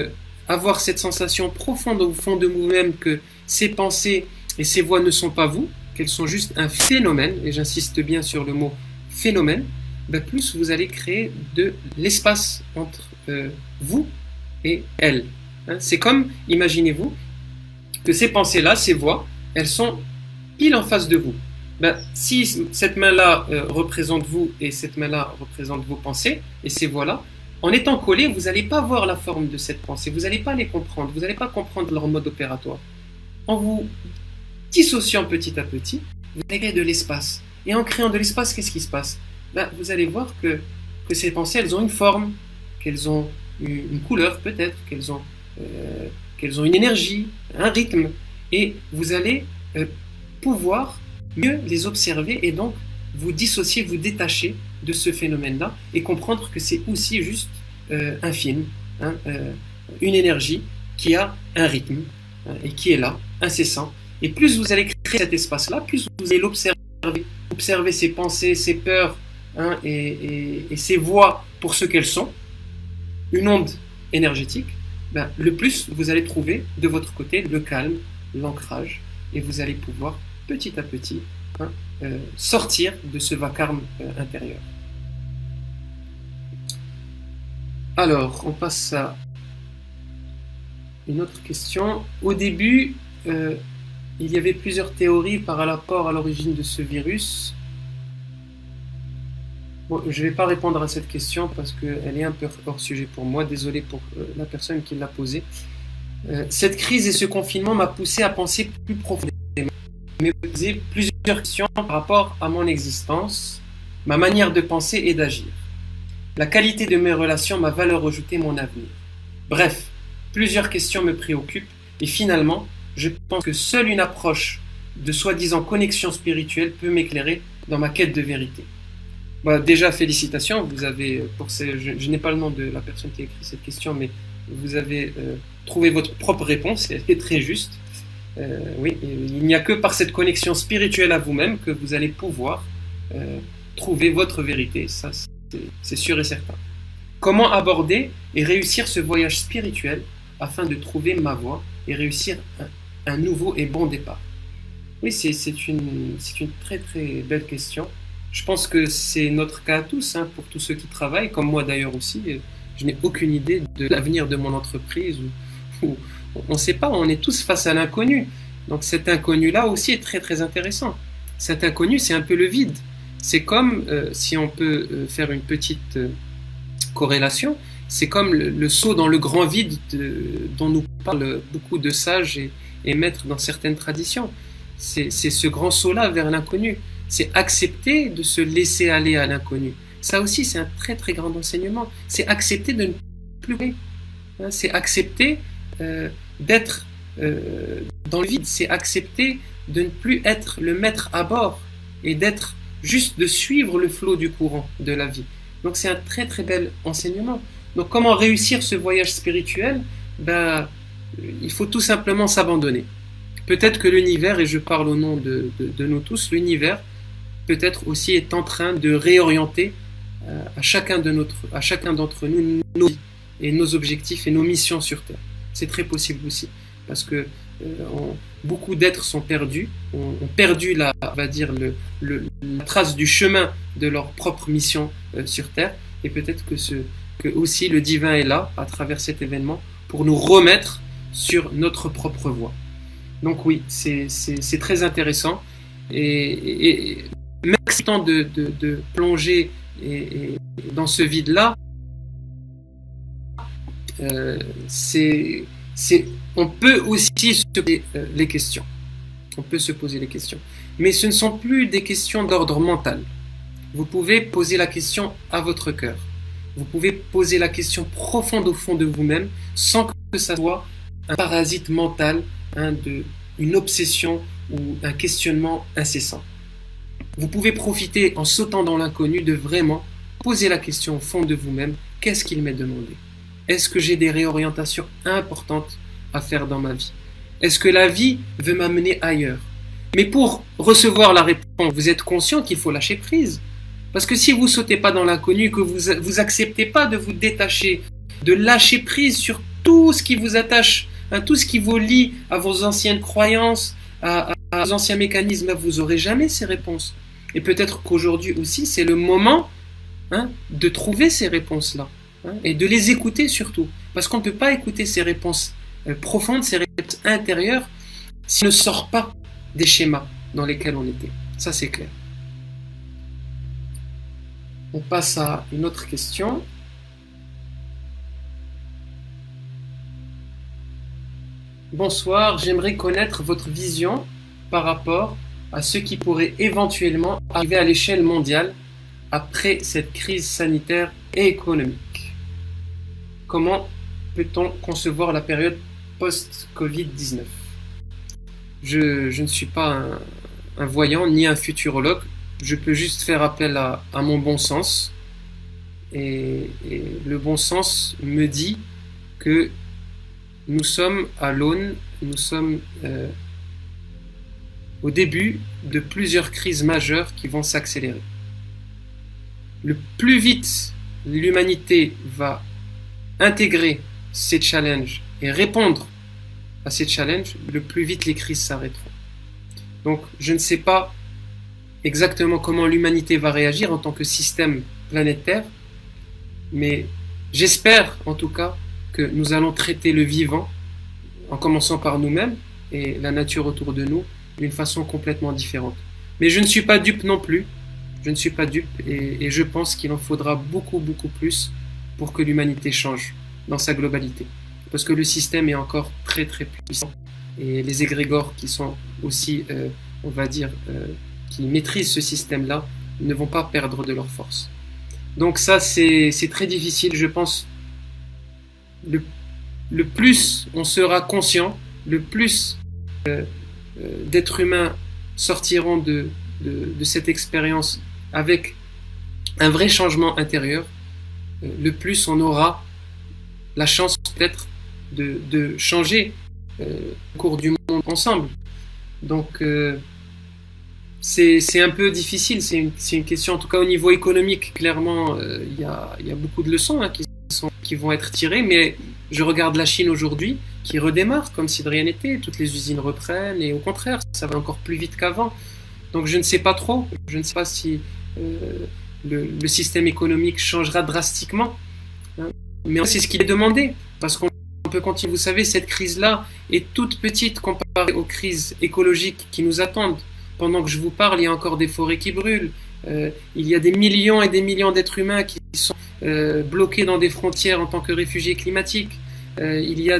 avoir cette sensation profonde au fond de vous-même que ces pensées et ces voix ne sont pas vous, qu'elles sont juste un phénomène, et j'insiste bien sur le mot phénomène, plus vous allez créer de l'espace entre vous et elles. Hein, c'est comme, imaginez-vous, que ces pensées-là, ces voix, elles sont pile en face de vous. Si cette main-là représente vous et cette main-là représente vos pensées et ces voix-là, en étant collés, vous n'allez pas voir la forme de cette pensée, vous n'allez pas les comprendre, vous n'allez pas comprendre leur mode opératoire. En vous dissociant petit à petit, vous allez créer de l'espace. Et en créant de l'espace, qu'est-ce qui se passe? Vous allez voir que ces pensées, elles ont une forme, qu'elles ont une couleur peut-être, qu'elles ont une énergie, un rythme, et vous allez pouvoir mieux les observer et donc vous dissocier, vous détacher de ce phénomène-là et comprendre que c'est aussi juste un film, hein, une énergie qui a un rythme et qui est là, incessant. Et plus vous allez créer cet espace-là, plus vous allez l'observer, observer ses pensées, ses peurs, hein, et ces voix pour ce qu'elles sont, une onde énergétique, le plus vous allez trouver de votre côté le calme, l'ancrage, et vous allez pouvoir petit à petit, hein, sortir de ce vacarme intérieur. Alors, on passe à une autre question. Au début, il y avait plusieurs théories par rapport à l'origine de ce virus. Bon, je ne vais pas répondre à cette question parce qu'elle est un peu hors sujet pour moi. Désolé pour la personne qui l'a posée. Cette crise et ce confinement m'a poussé à penser plus profondément, me poser plusieurs questions par rapport à mon existence, ma manière de penser et d'agir, la qualité de mes relations, ma valeur ajoutée, mon avenir. Bref, plusieurs questions me préoccupent et finalement, je pense que seule une approche de soi-disant connexion spirituelle peut m'éclairer dans ma quête de vérité. Bah, déjà, félicitations, vous avez, je n'ai pas le nom de la personne qui a écrit cette question, mais vous avez trouvé votre propre réponse, et elle est très juste. Oui, il n'y a que par cette connexion spirituelle à vous-même que vous allez pouvoir trouver votre vérité, ça c'est sûr et certain. Comment aborder et réussir ce voyage spirituel afin de trouver ma voie et réussir un nouveau et bon départ? Oui, c'est une très très belle question. Je pense que c'est notre cas à tous, hein, pour tous ceux qui travaillent, comme moi d'ailleurs aussi. Je n'ai aucune idée de l'avenir de mon entreprise. On ne sait pas, on est tous face à l'inconnu. Donc cet inconnu-là aussi est très très intéressant. Cet inconnu, c'est un peu le vide. C'est comme, si on peut faire une petite corrélation, c'est comme le saut dans le grand vide dont nous parlent beaucoup de sages et maîtres dans certaines traditions. C'est ce grand saut-là vers l'inconnu. C'est accepter de se laisser aller à l'inconnu. Ça aussi, c'est un très très grand enseignement. C'est accepter de ne plus rêver. C'est accepter d'être dans le vide. C'est accepter de ne plus être le maître à bord et d'être juste de suivre le flot du courant de la vie. Donc c'est un très très bel enseignement. Donc comment réussir ce voyage spirituel? Ben, il faut tout simplement s'abandonner. Peut-être que l'univers, et je parle au nom de nous tous, l'univers peut-être aussi est en train de réorienter à chacun d'entre nous nos vies et nos objectifs et nos missions sur Terre. C'est très possible aussi, parce que beaucoup d'êtres sont perdus, ont perdu la trace du chemin de leur propre mission sur Terre, et peut-être que aussi le divin est là, à travers cet événement, pour nous remettre sur notre propre voie. Donc oui, c'est très intéressant, et même temps de plonger dans ce vide-là, on peut aussi se poser les questions. On peut se poser les questions. Mais ce ne sont plus des questions d'ordre mental. Vous pouvez poser la question à votre cœur. Vous pouvez poser la question profonde au fond de vous-même, sans que ça soit un parasite mental, une obsession ou un questionnement incessant. Vous pouvez profiter, en sautant dans l'inconnu, de vraiment poser la question au fond de vous-même: qu'est-ce qu'il m'est demandé? Est-ce que j'ai des réorientations importantes à faire dans ma vie? Est-ce que la vie veut m'amener ailleurs? Mais pour recevoir la réponse, vous êtes conscient qu'il faut lâcher prise. Parce que si vous ne sautez pas dans l'inconnu, que vous acceptez pas de vous détacher, de lâcher prise sur tout ce qui vous attache, tout ce qui vous lie à vos anciennes croyances, à vos anciens mécanismes, vous n'aurez jamais ces réponses. Et peut-être qu'aujourd'hui aussi, c'est le moment de trouver ces réponses-là, et de les écouter surtout. Parce qu'on ne peut pas écouter ces réponses profondes, ces réponses intérieures, si on ne sort pas des schémas dans lesquels on était. Ça, c'est clair. On passe à une autre question. Bonsoir, j'aimerais connaître votre vision par rapport à ce qui pourrait éventuellement arriver à l'échelle mondiale après cette crise sanitaire et économique. Comment peut-on concevoir la période post-Covid-19? Je ne suis pas un voyant ni un futurologue. Je peux juste faire appel à mon bon sens. Et le bon sens me dit que nous sommes à l'aune, nous sommes au début de plusieurs crises majeures qui vont s'accélérer. Le plus vite l'humanité va intégrer ces challenges et répondre à ces challenges, le plus vite les crises s'arrêteront. Donc je ne sais pas exactement comment l'humanité va réagir en tant que système planétaire, mais j'espère en tout cas que nous allons traiter le vivant, en commençant par nous-mêmes et la nature autour de nous, d'une façon complètement différente. Mais je ne suis pas dupe non plus, je ne suis pas dupe et je pense qu'il en faudra beaucoup plus pour que l'humanité change dans sa globalité. Parce que le système est encore très puissant et les égrégores qui sont aussi, on va dire, qui maîtrisent ce système-là ne vont pas perdre de leur force. Donc ça, c'est très difficile, je pense. Le plus on sera conscient, le plus d'êtres humains sortiront de cette expérience avec un vrai changement intérieur, le plus on aura la chance peut-être de changer au cours du monde ensemble. Donc c'est un peu difficile, c'est une question, en tout cas au niveau économique, clairement, il y a beaucoup de leçons qui vont être tirées, mais je regarde la Chine aujourd'hui, qui redémarre comme si de rien n'était, toutes les usines reprennent, et au contraire, ça va encore plus vite qu'avant. Donc je ne sais pas trop, je ne sais pas si le système économique changera drastiquement, hein, mais c'est ce qu'il est demandé, parce qu'on peut continuer. Vous savez, cette crise-là est toute petite comparée aux crises écologiques qui nous attendent. Pendant que je vous parle, il y a encore des forêts qui brûlent, il y a des millions et des millions d'êtres humains qui sont bloqués dans des frontières en tant que réfugiés climatiques, il y a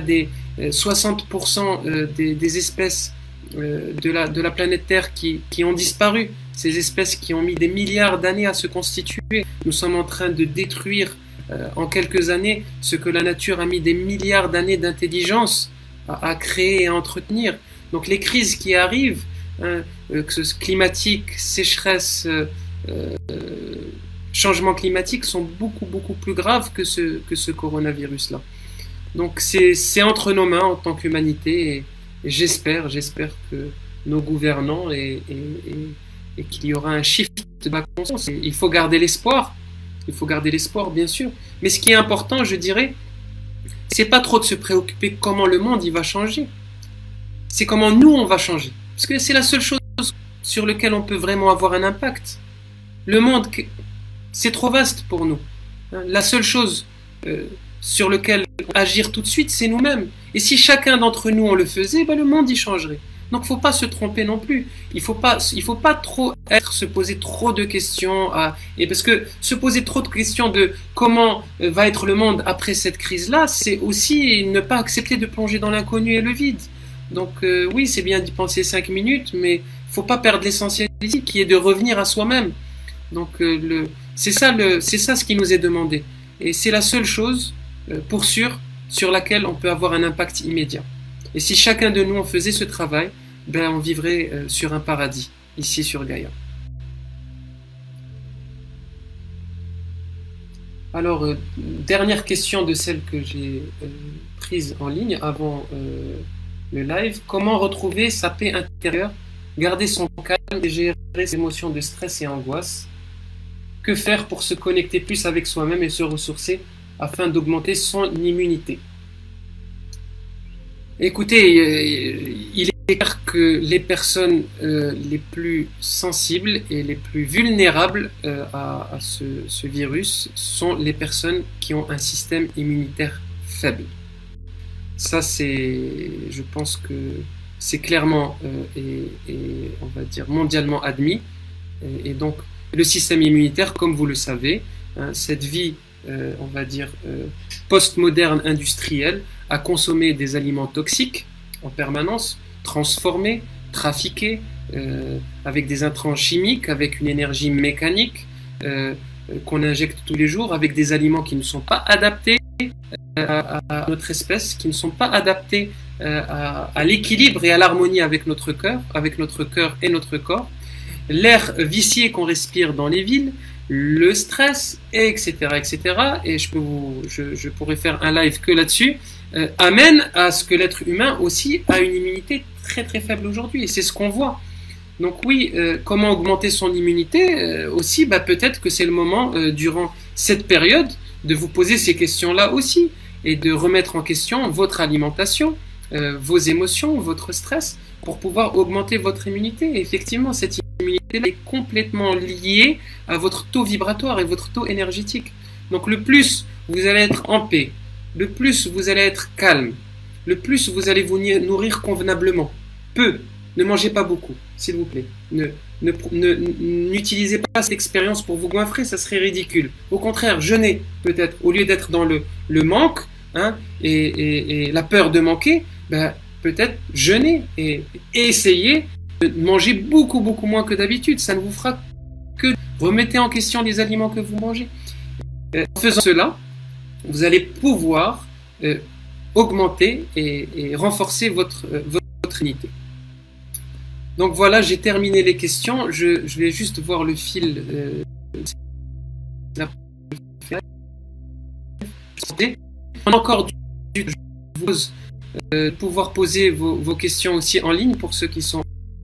60% des espèces de la planète Terre qui ont disparu, ces espèces qui ont mis des milliards d'années à se constituer. Nous sommes en train de détruire en quelques années ce que la nature a mis des milliards d'années d'intelligence à créer et à entretenir. Donc les crises qui arrivent, que ce soit climatique, sécheresse, changement climatique, sont beaucoup plus graves que ce coronavirus-là. Donc c'est entre nos mains en tant qu'humanité, et j'espère que nos gouvernants et qu'il y aura un shift de la conscience. Il faut garder l'espoir, bien sûr. Mais ce qui est important, je dirais, c'est pas trop de se préoccuper comment le monde il va changer. C'est comment nous on va changer. Parce que c'est la seule chose sur laquelle on peut vraiment avoir un impact. Le monde, c'est trop vaste pour nous. La seule chose sur laquelle agir tout de suite, c'est nous-mêmes. Et si chacun d'entre nous on le faisait, ben le monde y changerait. Donc faut pas se tromper non plus. Il faut pas trop se poser trop de questions et parce que se poser trop de questions de comment va être le monde après cette crise-là, c'est aussi ne pas accepter de plonger dans l'inconnu et le vide. Donc oui, c'est bien d'y penser 5 minutes, mais faut pas perdre l'essentiel ici, qui est de revenir à soi-même. Donc c'est ça ce qui nous est demandé. Et c'est la seule chose, pour sûr, sur laquelle on peut avoir un impact immédiat. Et si chacun de nous on faisait ce travail, ben on vivrait sur un paradis, ici sur Gaïa. Alors, dernière question de celle que j'ai prise en ligne avant le live. Comment retrouver sa paix intérieure, garder son calme et gérer ses émotions de stress et angoisse? Que faire pour se connecter plus avec soi-même et se ressourcer afin d'augmenter son immunité? Écoutez, il est clair que les personnes les plus sensibles et les plus vulnérables à ce virus sont les personnes qui ont un système immunitaire faible. Ça, je pense que c'est clairement et on va dire mondialement admis. Et donc, le système immunitaire, comme vous le savez, cette vie, on va dire, post-moderne industrielle, à consommer des aliments toxiques en permanence, transformés, trafiqués, avec des intrants chimiques, avec une énergie mécanique qu'on injecte tous les jours, avec des aliments qui ne sont pas adaptés à notre espèce, qui ne sont pas adaptés à l'équilibre et à l'harmonie avec notre cœur et notre corps, l'air vicié qu'on respire dans les villes, le stress, etc. Et je pourrais faire un live que là-dessus, amène à ce que l'être humain aussi a une immunité très faible aujourd'hui. Et c'est ce qu'on voit. Donc oui, comment augmenter son immunité aussi, peut-être que c'est le moment, durant cette période, de vous poser ces questions-là aussi, et de remettre en question votre alimentation, vos émotions, votre stress, pour pouvoir augmenter votre immunité. Et effectivement, cette immunité est complètement liée à votre taux vibratoire et votre taux énergétique. Donc le plus vous allez être en paix, le plus vous allez être calme, le plus vous allez vous nourrir convenablement. Peu, ne mangez pas beaucoup, s'il vous plaît. N'utilisez pas cette expérience pour vous goinfrer, ça serait ridicule. Au contraire, jeûnez peut-être, au lieu d'être dans le manque hein, et la peur de manquer, ben, peut-être jeûnez et essayez de manger beaucoup moins que d'habitude. Ça ne vous fera que remettez en question les aliments que vous mangez. En faisant cela, vous allez pouvoir augmenter et renforcer votre unité. Donc voilà, j'ai terminé les questions. Je vais juste voir le fil. On a encore du pouvoir poser vos questions aussi en ligne pour ceux qui sont.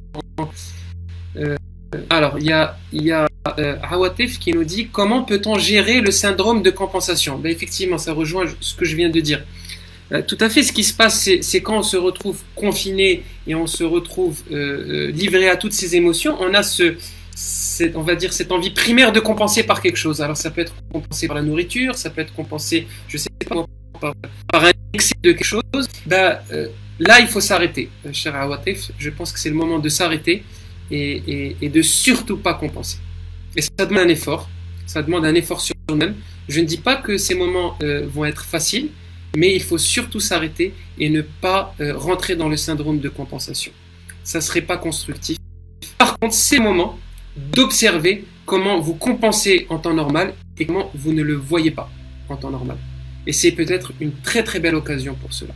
Alors, il y a Awatif qui nous dit comment peut-on gérer le syndrome de compensation. Ben, effectivement, ça rejoint ce que je viens de dire. Tout à fait, ce qui se passe, c'est quand on se retrouve confiné et on se retrouve livré à toutes ces émotions, on a on va dire cette envie primaire de compenser par quelque chose. Alors ça peut être compensé par la nourriture, ça peut être compensé, je sais pas, par un excès de quelque chose. Là, il faut s'arrêter, cher Awatif. Je pense que c'est le moment de s'arrêter et de surtout pas compenser. Et ça demande un effort. Ça demande un effort sur nous-mêmes. Je ne dis pas que ces moments vont être faciles, mais il faut surtout s'arrêter et ne pas rentrer dans le syndrome de compensation. Ça ne serait pas constructif. Par contre, c'est le moment d'observer comment vous compensez en temps normal et comment vous ne le voyez pas en temps normal. Et c'est peut-être une très belle occasion pour cela.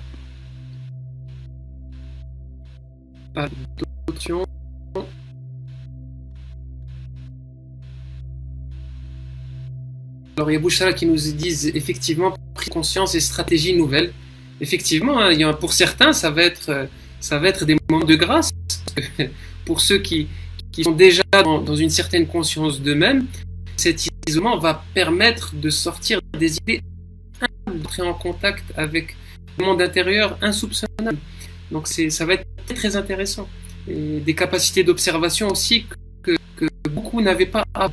Pas d'autres questions. Alors il y a Bouchara qui nous disent effectivement prise de conscience et stratégie nouvelle. Effectivement, hein, pour certains, ça va être des moments de grâce. Pour ceux qui sont déjà dans une certaine conscience d'eux-mêmes, cet isolement va permettre de sortir des idées, d'entrer en contact avec le monde intérieur insoupçonnable. Donc ça va être très intéressant. Et des capacités d'observation aussi que beaucoup n'avaient pas avant.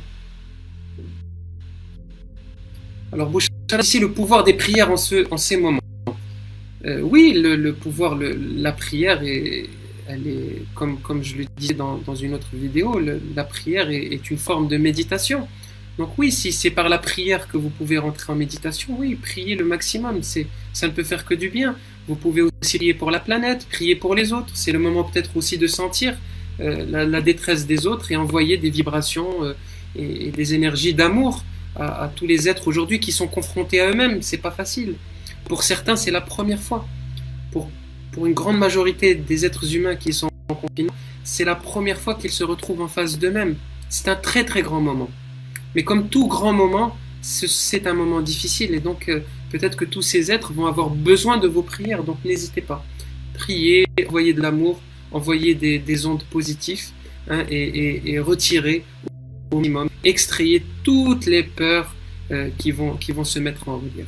Alors, Bouchard, ici le pouvoir des prières en ces moments. Oui, le pouvoir, la prière, elle est comme je le disais dans une autre vidéo, la prière est une forme de méditation. Donc oui, si c'est par la prière que vous pouvez rentrer en méditation, oui, priez le maximum, ça ne peut faire que du bien. Vous pouvez aussi prier pour la planète, prier pour les autres. C'est le moment peut-être aussi de sentir la détresse des autres et envoyer des vibrations et des énergies d'amour à tous les êtres aujourd'hui qui sont confrontés à eux-mêmes. C'est pas facile. Pour certains, c'est la première fois. Pour une grande majorité des êtres humains qui sont en confinement, c'est la première fois qu'ils se retrouvent en face d'eux-mêmes. C'est un très grand moment. Mais comme tout grand moment, c'est un moment difficile et donc peut-être que tous ces êtres vont avoir besoin de vos prières. Donc n'hésitez pas. Priez, envoyez de l'amour, envoyez des ondes positives hein, et retirez au minimum, extrayez toutes les peurs qui vont se mettre en relief.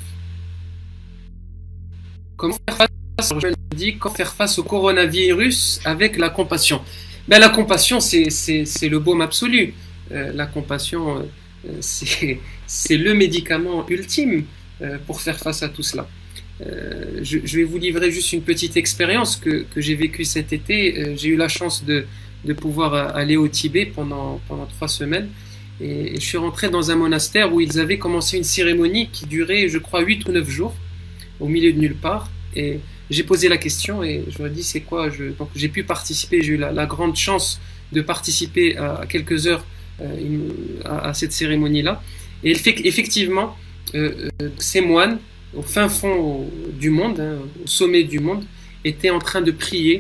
Comment faire face au coronavirus avec la compassion? Ben, la compassion, c'est le baume absolu. La compassion, c'est le médicament ultime pour faire face à tout cela. Je vais vous livrer juste une petite expérience que j'ai vécue cet été. J'ai eu la chance de pouvoir aller au Tibet pendant 3 semaines. Et je suis rentré dans un monastère où ils avaient commencé une cérémonie qui durait, je crois, 8 ou 9 jours, au milieu de nulle part. Et j'ai posé la question et je leur ai dit c'est quoi. Donc j'ai pu participer, j'ai eu la grande chance de participer à quelques heures à cette cérémonie-là. Et effectivement, ces moines, au fin fond du monde, hein, au sommet du monde, étaient en train de prier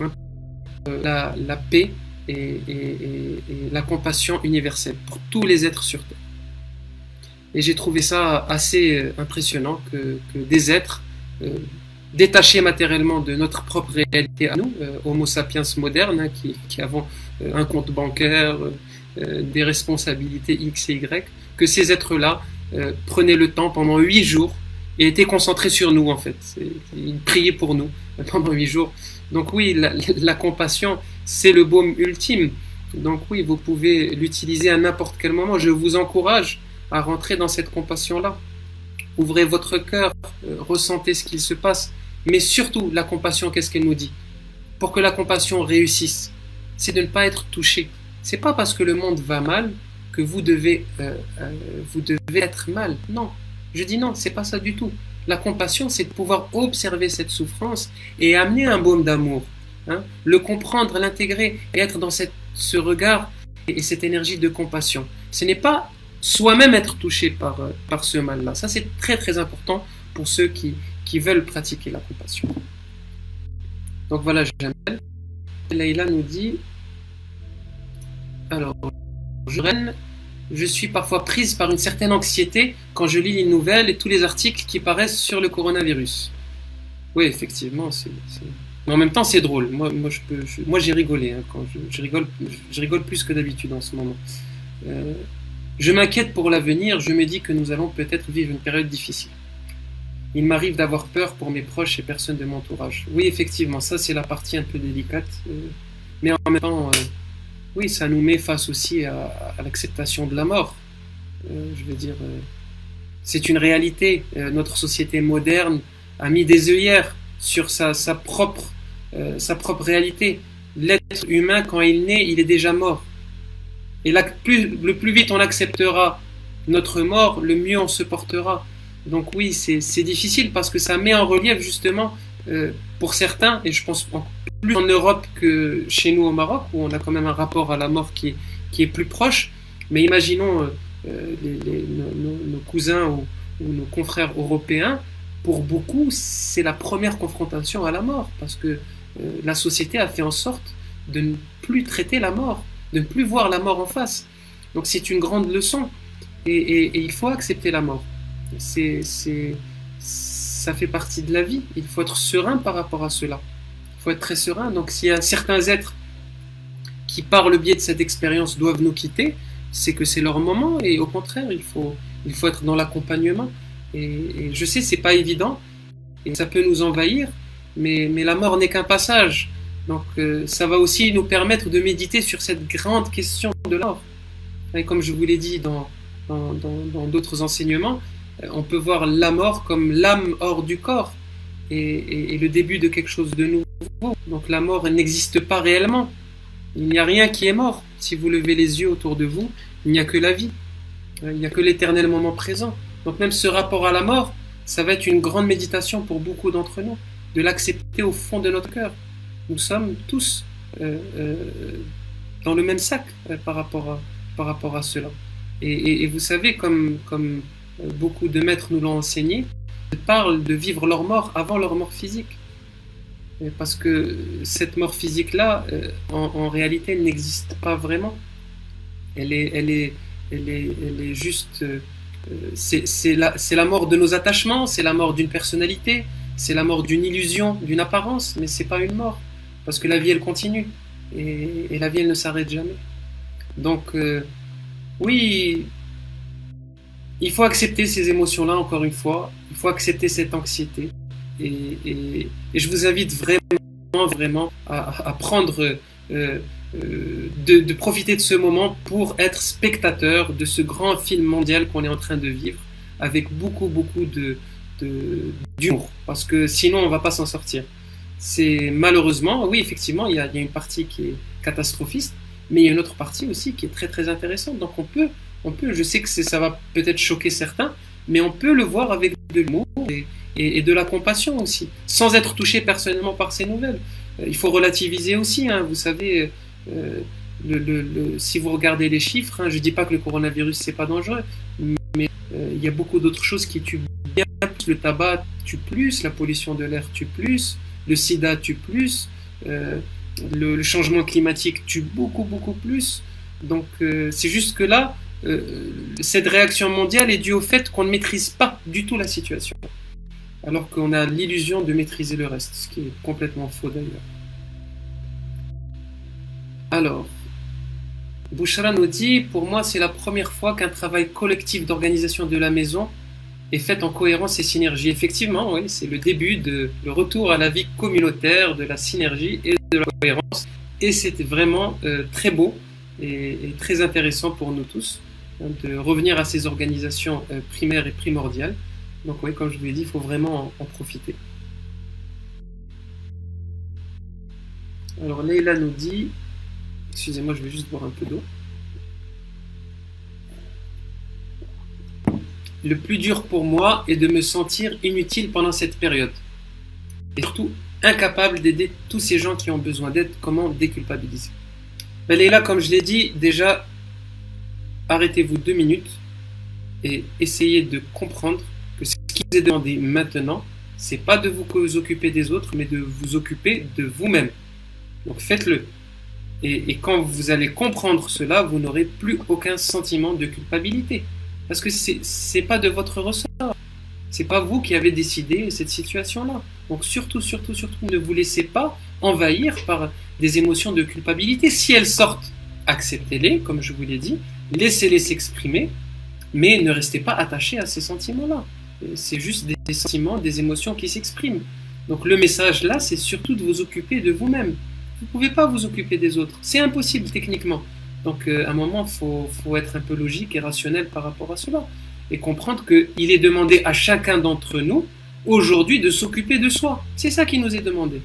la paix et la compassion universelle pour tous les êtres sur Terre. Et j'ai trouvé ça assez impressionnant que des êtres détachés matériellement de notre propre réalité à nous, Homo sapiens modernes, hein, qui avons un compte bancaire, des responsabilités X et Y, que ces êtres-là prenaient le temps pendant 8 jours et était concentré sur nous en fait. Il priait pour nous pendant 8 jours. Donc oui, la compassion, c'est le baume ultime. Donc oui, vous pouvez l'utiliser à n'importe quel moment. Je vous encourage à rentrer dans cette compassion-là. Ouvrez votre cœur, ressentez ce qu'il se passe. Mais surtout, la compassion, qu'est-ce qu'elle nous dit? Pour que la compassion réussisse, c'est de ne pas être touché. C'est pas parce que le monde va mal que vous devez être mal. Non, je dis non, c'est pas ça du tout. La compassion, c'est de pouvoir observer cette souffrance et amener un baume d'amour. Hein, le comprendre, l'intégrer et être dans ce regard et cette énergie de compassion. Ce n'est pas soi-même être touché par ce mal-là. Ça, c'est très très important pour ceux qui veulent pratiquer la compassion. Donc voilà, Jamel. Leïla nous dit, alors, je suis parfois prise par une certaine anxiété quand je lis les nouvelles et tous les articles qui paraissent sur le coronavirus. Oui, effectivement, mais en même temps, c'est drôle. Moi, j'ai rigolé. Hein, quand je rigole plus que d'habitude en ce moment. Je m'inquiète pour l'avenir. Je me dis que nous allons peut-être vivre une période difficile. Il m'arrive d'avoir peur pour mes proches et personnes de mon entourage. Oui, effectivement, ça c'est la partie un peu délicate. Mais en même temps, oui, ça nous met face aussi à l'acceptation de la mort. Je veux dire, c'est une réalité. Notre société moderne a mis des œillères sur sa propre réalité. L'être humain, quand il naît, il est déjà mort. Et le plus vite on acceptera notre mort, le mieux on se portera. Donc oui, c'est difficile parce que ça met en relief justement, pour certains, et je pense plus en Europe que chez nous au Maroc, où on a quand même un rapport à la mort qui est plus proche, mais imaginons nos cousins ou nos confrères européens, pour beaucoup, c'est la première confrontation à la mort, parce que la société a fait en sorte de ne plus traiter la mort, de ne plus voir la mort en face. Donc c'est une grande leçon, et il faut accepter la mort. Ça fait partie de la vie. Il faut être serein par rapport à cela. Il faut être très serein. Donc s'il y a certains êtres qui, par le biais de cette expérience, doivent nous quitter, c'est que c'est leur moment, et au contraire, il faut être dans l'accompagnement. Et je sais, c'est pas évident, et ça peut nous envahir, mais la mort n'est qu'un passage. Donc ça va aussi nous permettre de méditer sur cette grande question de la mort. Et comme je vous l'ai dit dans d'autres enseignements, on peut voir la mort comme l'âme hors du corps et le début de quelque chose de nouveau. Donc la mort, elle n'existe pas réellement. Il n'y a rien qui est mort. Si vous levez les yeux autour de vous, il n'y a que la vie. Il n'y a que l'éternel moment présent. Donc même ce rapport à la mort, ça va être une grande méditation pour beaucoup d'entre nous, de l'accepter au fond de notre cœur. Nous sommes tous dans le même sac par rapport à cela. Et vous savez, comme beaucoup de maîtres nous l'ont enseigné, ils parlent de vivre leur mort avant leur mort physique. Parce que cette mort physique-là, en réalité, elle n'existe pas vraiment. Elle est juste... c'est la mort de nos attachements, c'est la mort d'une personnalité, c'est la mort d'une illusion, d'une apparence, mais c'est pas une mort. Parce que la vie, elle continue. Et la vie, elle ne s'arrête jamais. Donc, oui... Il faut accepter ces émotions-là, encore une fois. Il faut accepter cette anxiété. Et je vous invite vraiment à prendre, de profiter de ce moment pour être spectateur de ce grand film mondial qu'on est en train de vivre, avec beaucoup d'humour. Parce que sinon, on ne va pas s'en sortir. C'est malheureusement, oui, effectivement, il y a une partie qui est catastrophiste, mais il y a une autre partie aussi qui est très très intéressante. Donc on peut, je sais que ça va peut-être choquer certains, mais on peut le voir avec de l'humour et de la compassion aussi, sans être touché personnellement par ces nouvelles. Il faut relativiser aussi, hein, vous savez, si vous regardez les chiffres, hein, je ne dis pas que le coronavirus c'est pas dangereux, mais il y a beaucoup d'autres choses qui tuent bien plus. Le tabac tue plus, la pollution de l'air tue plus, le sida tue plus, le changement climatique tue beaucoup plus. Donc c'est juste que là, cette réaction mondiale est due au fait qu'on ne maîtrise pas du tout la situation, alors qu'on a l'illusion de maîtriser le reste, ce qui est complètement faux d'ailleurs. Alors, Bouchra nous dit, pour moi c'est la première fois qu'un travail collectif d'organisation de la maison est faite en cohérence et synergie. Effectivement, oui, c'est le début de le retour à la vie communautaire, de la synergie et de la cohérence. Et c'était vraiment très beau et très intéressant pour nous tous hein, de revenir à ces organisations primaires et primordiales. Donc oui, comme je vous l'ai dit, il faut vraiment en profiter. Alors Leïla nous dit, excusez-moi, je vais juste boire un peu d'eau. Le plus dur pour moi est de me sentir inutile pendant cette période. Et surtout, incapable d'aider tous ces gens qui ont besoin d'aide. Comment déculpabiliser? Ben Leïla, comme je l'ai dit, déjà, arrêtez-vous 2 minutes et essayez de comprendre que ce qui vous est demandé maintenant, c'est pas de vous occuper des autres, mais de vous occuper de vous-même. Donc faites-le. Et quand vous allez comprendre cela, vous n'aurez plus aucun sentiment de culpabilité. Parce que c'est pas de votre ressort. C'est pas vous qui avez décidé cette situation-là. Donc surtout, surtout, surtout, ne vous laissez pas envahir par des émotions de culpabilité. Si elles sortent, acceptez-les, comme je vous l'ai dit. Laissez-les s'exprimer, mais ne restez pas attaché à ces sentiments-là. C'est juste des sentiments, des émotions qui s'expriment. Donc le message là, c'est surtout de vous occuper de vous-même. Vous ne pouvez pas vous occuper des autres. C'est impossible techniquement. Donc à un moment, il faut être un peu logique et rationnel par rapport à cela. Et comprendre qu'il est demandé à chacun d'entre nous, aujourd'hui, de s'occuper de soi. C'est ça qui nous est demandé.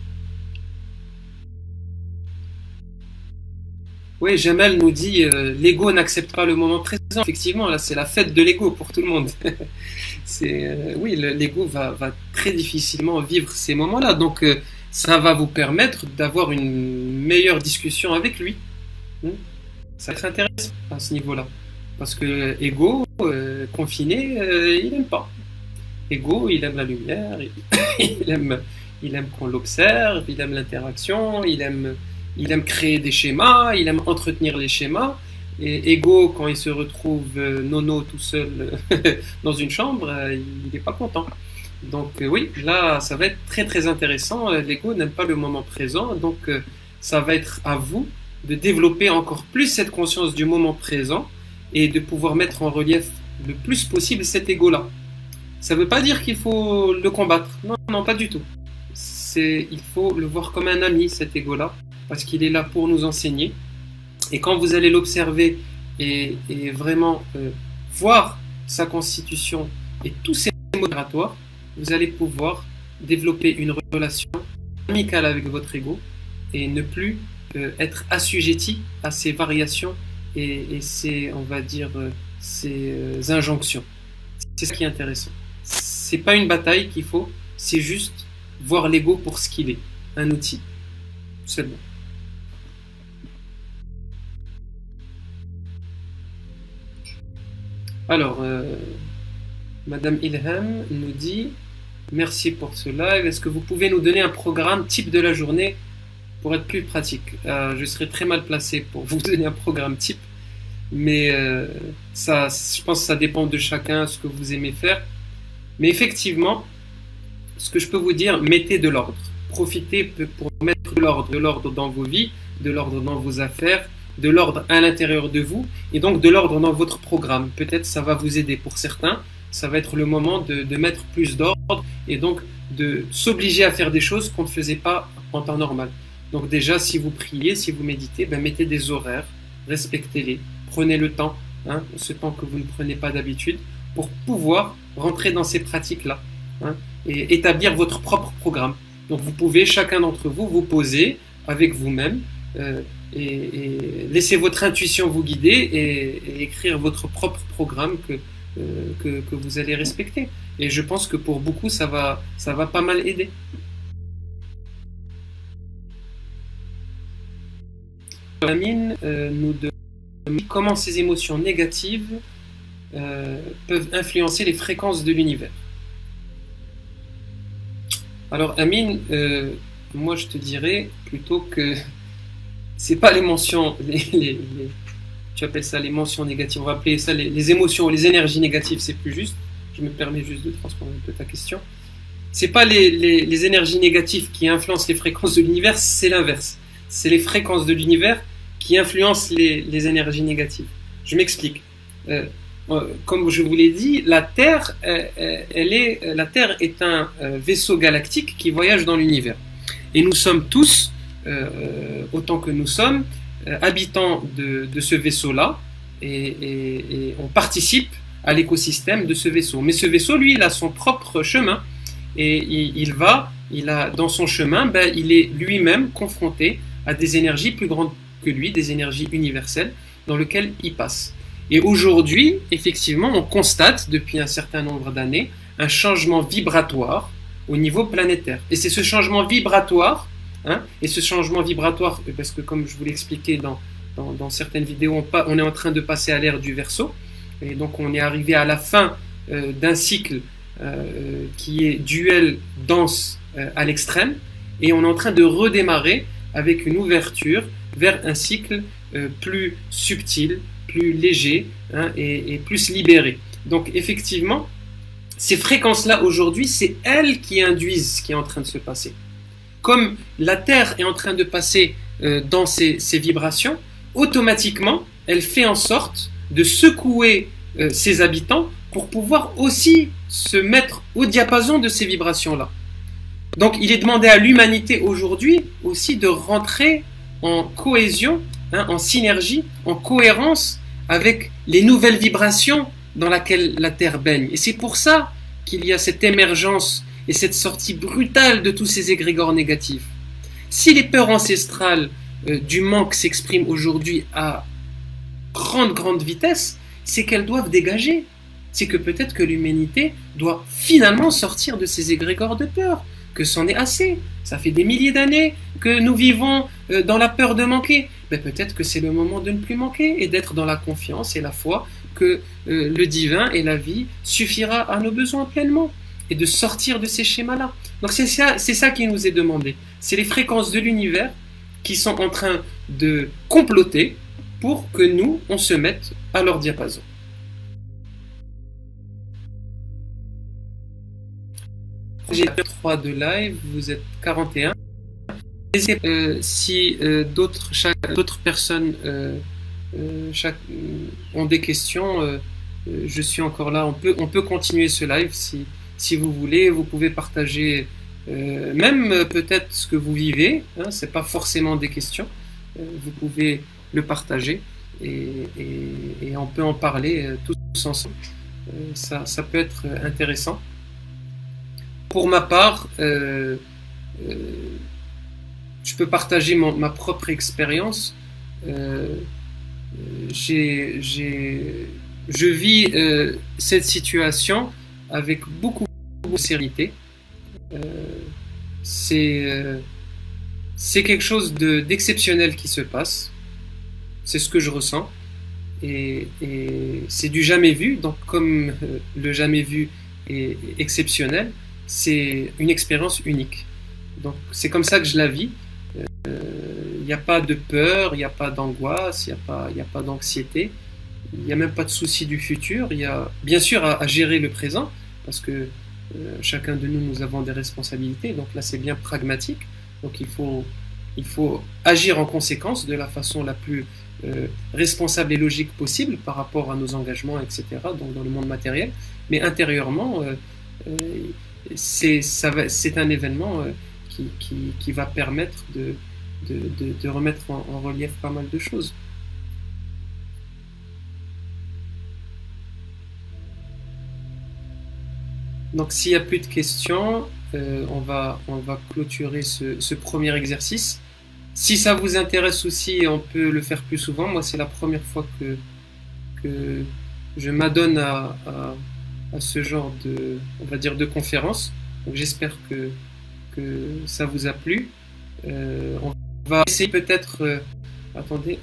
Oui, Jamel nous dit l'ego n'accepte pas le moment présent. Effectivement, là, c'est la fête de l'ego pour tout le monde. Oui, l'ego va très difficilement vivre ces moments-là. Donc, ça va vous permettre d'avoir une meilleure discussion avec lui. Ça va être intéressant à ce niveau-là. Parce que ego, confiné, il n'aime pas. Ego, il aime la lumière, il aime qu'on l'observe, il aime l'interaction, il aime créer des schémas, il aime entretenir les schémas. Et ego, quand il se retrouve nono tout seul dans une chambre, il n'est pas content. Donc oui, là, ça va être très très intéressant. L'ego n'aime pas le moment présent, donc ça va être à vous de développer encore plus cette conscience du moment présent et de pouvoir mettre en relief le plus possible cet ego-là. Ça ne veut pas dire qu'il faut le combattre. Non, non, pas du tout. Il faut le voir comme un ami, cet ego-là, parce qu'il est là pour nous enseigner. Et quand vous allez l'observer et vraiment voir sa constitution et tous ses modératoires, vous allez pouvoir développer une relation amicale avec votre ego et ne plus être assujetti à ces variations et ces, on va dire, ces injonctions. C'est ça qui est intéressant. C'est pas une bataille qu'il faut, c'est juste voir l'ego pour ce qu'il est, un outil. C'est bon. Alors, Madame Ilham nous dit merci pour ce live. Est-ce que vous pouvez nous donner un programme type de la journée pour être plus pratique? Je serais très mal placé pour vous donner un programme type, mais ça, je pense que ça dépend de chacun, ce que vous aimez faire. Mais effectivement, ce que je peux vous dire, mettez de l'ordre. Profitez pour mettre de l'ordre dans vos vies, de l'ordre dans vos affaires, de l'ordre à l'intérieur de vous, et donc de l'ordre dans votre programme. Peut-être ça va vous aider pour certains. Ça va être le moment de mettre plus d'ordre et donc de s'obliger à faire des choses qu'on ne faisait pas en temps normal. Donc déjà, si vous priez, si vous méditez, ben mettez des horaires, respectez-les, prenez le temps, hein, ce temps que vous ne prenez pas d'habitude, pour pouvoir rentrer dans ces pratiques-là, hein, et établir votre propre programme. Donc vous pouvez, chacun d'entre vous, vous poser avec vous-même et laisser votre intuition vous guider et écrire votre propre programme que vous allez respecter. Et je pense que pour beaucoup, ça va pas mal aider. Amine nous demande comment ces émotions négatives peuvent influencer les fréquences de l'univers. Alors Amine, moi je te dirais plutôt que c'est pas les mentions, tu appelles ça les mentions négatives, on va appeler ça les émotions, les énergies négatives, c'est plus juste. Je me permets juste de transformer un peu ta question. C'est pas les énergies négatives qui influencent les fréquences de l'univers, c'est l'inverse. C'est les fréquences de l'univers qui influencent les énergies négatives. Je m'explique. comme je vous l'ai dit, la Terre, la Terre est un vaisseau galactique qui voyage dans l'univers. Et nous sommes tous, autant que nous sommes, habitants de ce vaisseau-là, et on participe à l'écosystème de ce vaisseau. Mais ce vaisseau, lui, il a son propre chemin, et dans son chemin, il est lui-même confronté à des énergies plus grandes que lui, des énergies universelles, dans lesquelles il passe. Et aujourd'hui, effectivement, on constate, depuis un certain nombre d'années, un changement vibratoire au niveau planétaire. Et c'est ce changement vibratoire, parce que comme je vous l'ai expliqué dans certaines vidéos, on est en train de passer à l'ère du Verseau, et donc on est arrivé à la fin d'un cycle qui est duel, dense à l'extrême, et on est en train de redémarrer avec une ouverture vers un cycle plus subtil, plus léger, et plus libéré. Donc effectivement, ces fréquences-là aujourd'hui, c'est elles qui induisent ce qui est en train de se passer. Comme la Terre est en train de passer dans ces vibrations, automatiquement, elle fait en sorte de secouer ses habitants pour pouvoir aussi se mettre au diapason de ces vibrations-là. Donc il est demandé à l'humanité aujourd'hui aussi de rentrer en cohésion, en synergie, en cohérence avec les nouvelles vibrations dans lesquelles la Terre baigne. Et c'est pour ça qu'il y a cette émergence et cette sortie brutale de tous ces égrégores négatifs. Si les peurs ancestrales du manque s'expriment aujourd'hui à grande vitesse, c'est qu'elles doivent dégager. C'est que peut-être que l'humanité doit finalement sortir de ces égrégores de peur, que c'en est assez. Ça fait des milliers d'années que nous vivons dans la peur de manquer. Mais peut-être que c'est le moment de ne plus manquer et d'être dans la confiance et la foi que le divin et la vie suffira à nos besoins pleinement et de sortir de ces schémas-là. Donc c'est ça qui nous est demandé. C'est les fréquences de l'univers qui sont en train de comploter pour que nous, on se mette à leur diapason. J'ai 3 de live, vous êtes 41. Si d'autres personnes ont des questions, je suis encore là. On peut continuer ce live si vous voulez. Vous pouvez partager même peut-être ce que vous vivez. C'est pas forcément des questions. Vous pouvez le partager et on peut en parler tous ensemble. Ça peut être intéressant. Pour ma part, je peux partager ma propre expérience. Je vis cette situation avec beaucoup de sérénité. C'est quelque chose d'exceptionnel qui se passe. C'est ce que je ressens. Et c'est du jamais vu. Donc comme le jamais vu est exceptionnel, c'est une expérience unique. Donc c'est comme ça que je la vis. Il n'y a pas de peur, il n'y a pas d'angoisse, il n'y a pas d'anxiété, il n'y a même pas de souci du futur. Il y a bien sûr à gérer le présent, parce que chacun de nous, nous avons des responsabilités, donc là c'est bien pragmatique. Donc il faut agir en conséquence de la façon la plus responsable et logique possible par rapport à nos engagements, etc., donc dans le monde matériel. Mais intérieurement, c'est un événement qui va permettre de remettre en relief pas mal de choses. Donc s'il n'y a plus de questions, on va clôturer ce premier exercice. Si ça vous intéresse aussi, on peut le faire plus souvent. Moi, c'est la première fois que je m'adonne à ce genre on va dire, de conférence. Donc j'espère que ça vous a plu. On va essayer peut-être... attendez,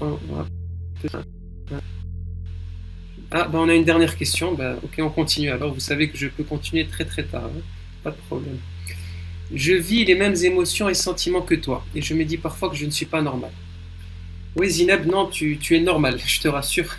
on a une dernière question. Ok, on continue. Alors, vous savez que je peux continuer très tard. Pas de problème. Je vis les mêmes émotions et sentiments que toi. Et je me dis parfois que je ne suis pas normal. Oui, Zineb, non, tu es normal. Je te rassure.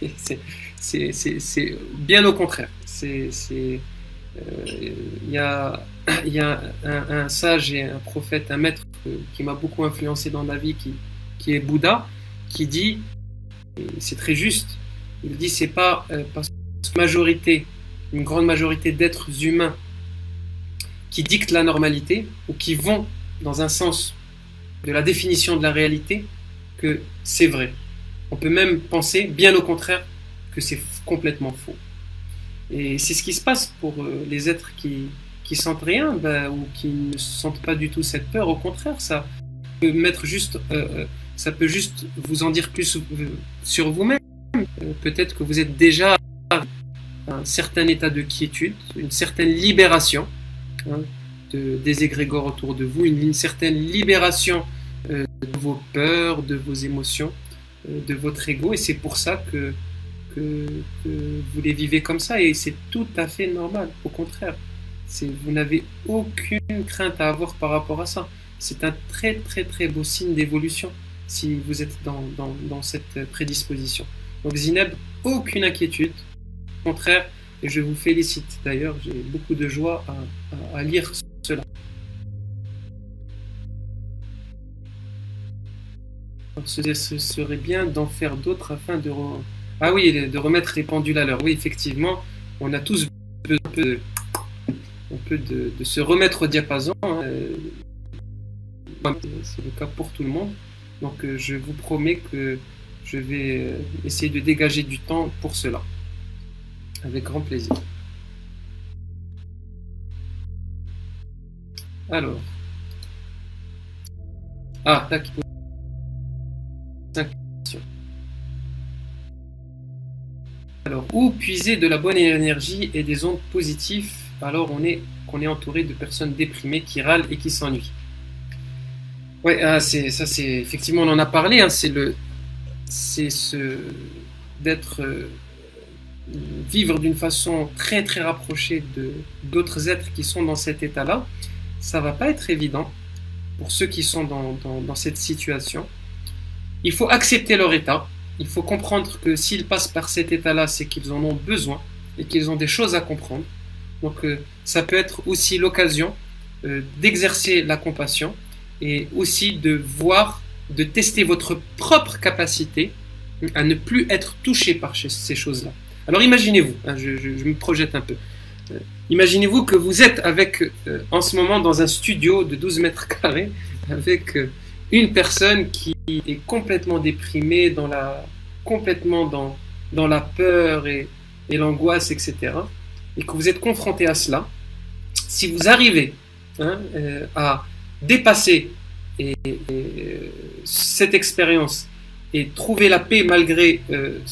C'est bien au contraire. Il y a un sage et un prophète, un maître qui m'a beaucoup influencé dans ma vie, qui est Bouddha, qui dit, et c'est très juste, il dit c'est pas parce majorité, une grande majorité d'êtres humains qui dictent la normalité ou qui vont dans un sens de la définition de la réalité, que c'est vrai. On peut même penser, bien au contraire, que c'est complètement faux. Et c'est ce qui se passe pour les êtres qui sentent rien, ou qui ne sentent pas du tout cette peur. Au contraire, ça peut ça peut juste vous en dire plus sur vous-même. Peut-être que vous êtes déjà à un certain état de quiétude, une certaine libération des égrégores autour de vous, une certaine libération de vos peurs, de vos émotions, de votre ego, et c'est pour ça que vous les vivez comme ça, et c'est tout à fait normal. Au contraire, vous n'avez aucune crainte à avoir par rapport à ça. C'est un très très très beau signe d'évolution si vous êtes dans cette prédisposition. Donc Zineb, aucune inquiétude, au contraire, et je vous félicite. D'ailleurs, j'ai beaucoup de joie à lire cela. Ce serait bien d'en faire d'autres afin de remettre les pendules à l'heure. Oui, effectivement, on a tous besoin de se remettre au diapason. C'est le cas pour tout le monde. Donc, je vous promets que je vais essayer de dégager du temps pour cela. Avec grand plaisir. Alors. Ah, tac. Alors, où puiser de la bonne énergie et des ondes positives alors qu'on est entouré de personnes déprimées qui râlent et qui s'ennuient? Ouais, c'est effectivement, on en a parlé, vivre d'une façon très très rapprochée d'autres êtres qui sont dans cet état-là. Ça va pas être évident pour ceux qui sont dans cette situation. Il faut accepter leur état. Il faut comprendre que s'ils passent par cet état-là, c'est qu'ils en ont besoin et qu'ils ont des choses à comprendre. Donc ça peut être aussi l'occasion d'exercer la compassion et aussi de tester votre propre capacité à ne plus être touché par ces choses-là. Alors imaginez-vous, je me projette un peu. Imaginez-vous que vous êtes en ce moment dans un studio de 12 mètres carrés avec une personne qui est complètement déprimée, complètement dans la peur et l'angoisse, etc. Et que vous êtes confronté à cela. Si vous arrivez à dépasser cette expérience et trouver la paix malgré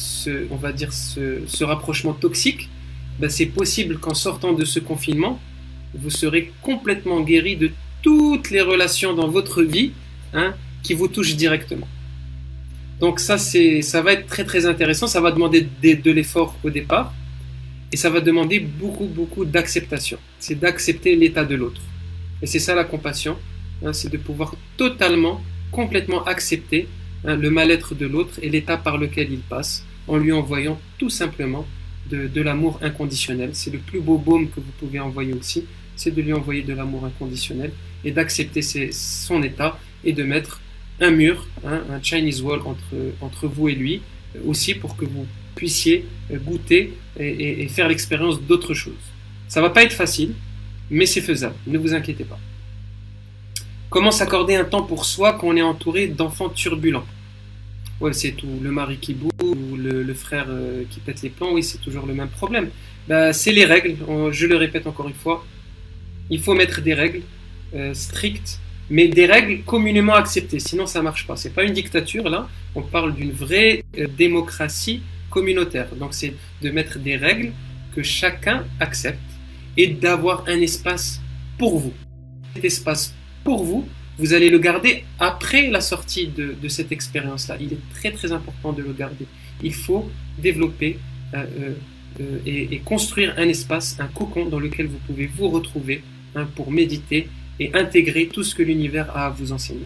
ce rapprochement toxique, c'est possible qu'en sortant de ce confinement, vous serez complètement guéri de toutes les relations dans votre vie qui vous touchent directement. Donc ça va être très très intéressant, ça va demander de l'effort au départ, et ça va demander beaucoup d'acceptation. C'est d'accepter l'état de l'autre. Et c'est ça la compassion, c'est de pouvoir complètement accepter le mal-être de l'autre et l'état par lequel il passe, en lui envoyant tout simplement de l'amour inconditionnel. C'est le plus beau baume que vous pouvez envoyer aussi, c'est de lui envoyer de l'amour inconditionnel et d'accepter son état et de mettre un mur, un Chinese wall entre vous et lui, aussi pour que vous puissiez goûter et faire l'expérience d'autre chose. Ça va pas être facile, mais c'est faisable, ne vous inquiétez pas. Comment s'accorder un temps pour soi quand on est entouré d'enfants turbulents? Ouais, c'est tout. Le mari qui boue ou le frère qui pète les plombs, oui, c'est toujours le même problème. C'est les règles, je le répète encore une fois. Il faut mettre des règles strictes, mais des règles communément acceptées, sinon ça marche pas. C'est pas une dictature là, on parle d'une vraie démocratie communautaire. Donc c'est de mettre des règles que chacun accepte et d'avoir un espace pour vous. Cet espace pour vous, vous allez le garder après la sortie de cette expérience-là. Il est très très important de le garder. Il faut développer et construire un espace, un cocon dans lequel vous pouvez vous retrouver pour méditer et intégrer tout ce que l'univers a à vous enseigner.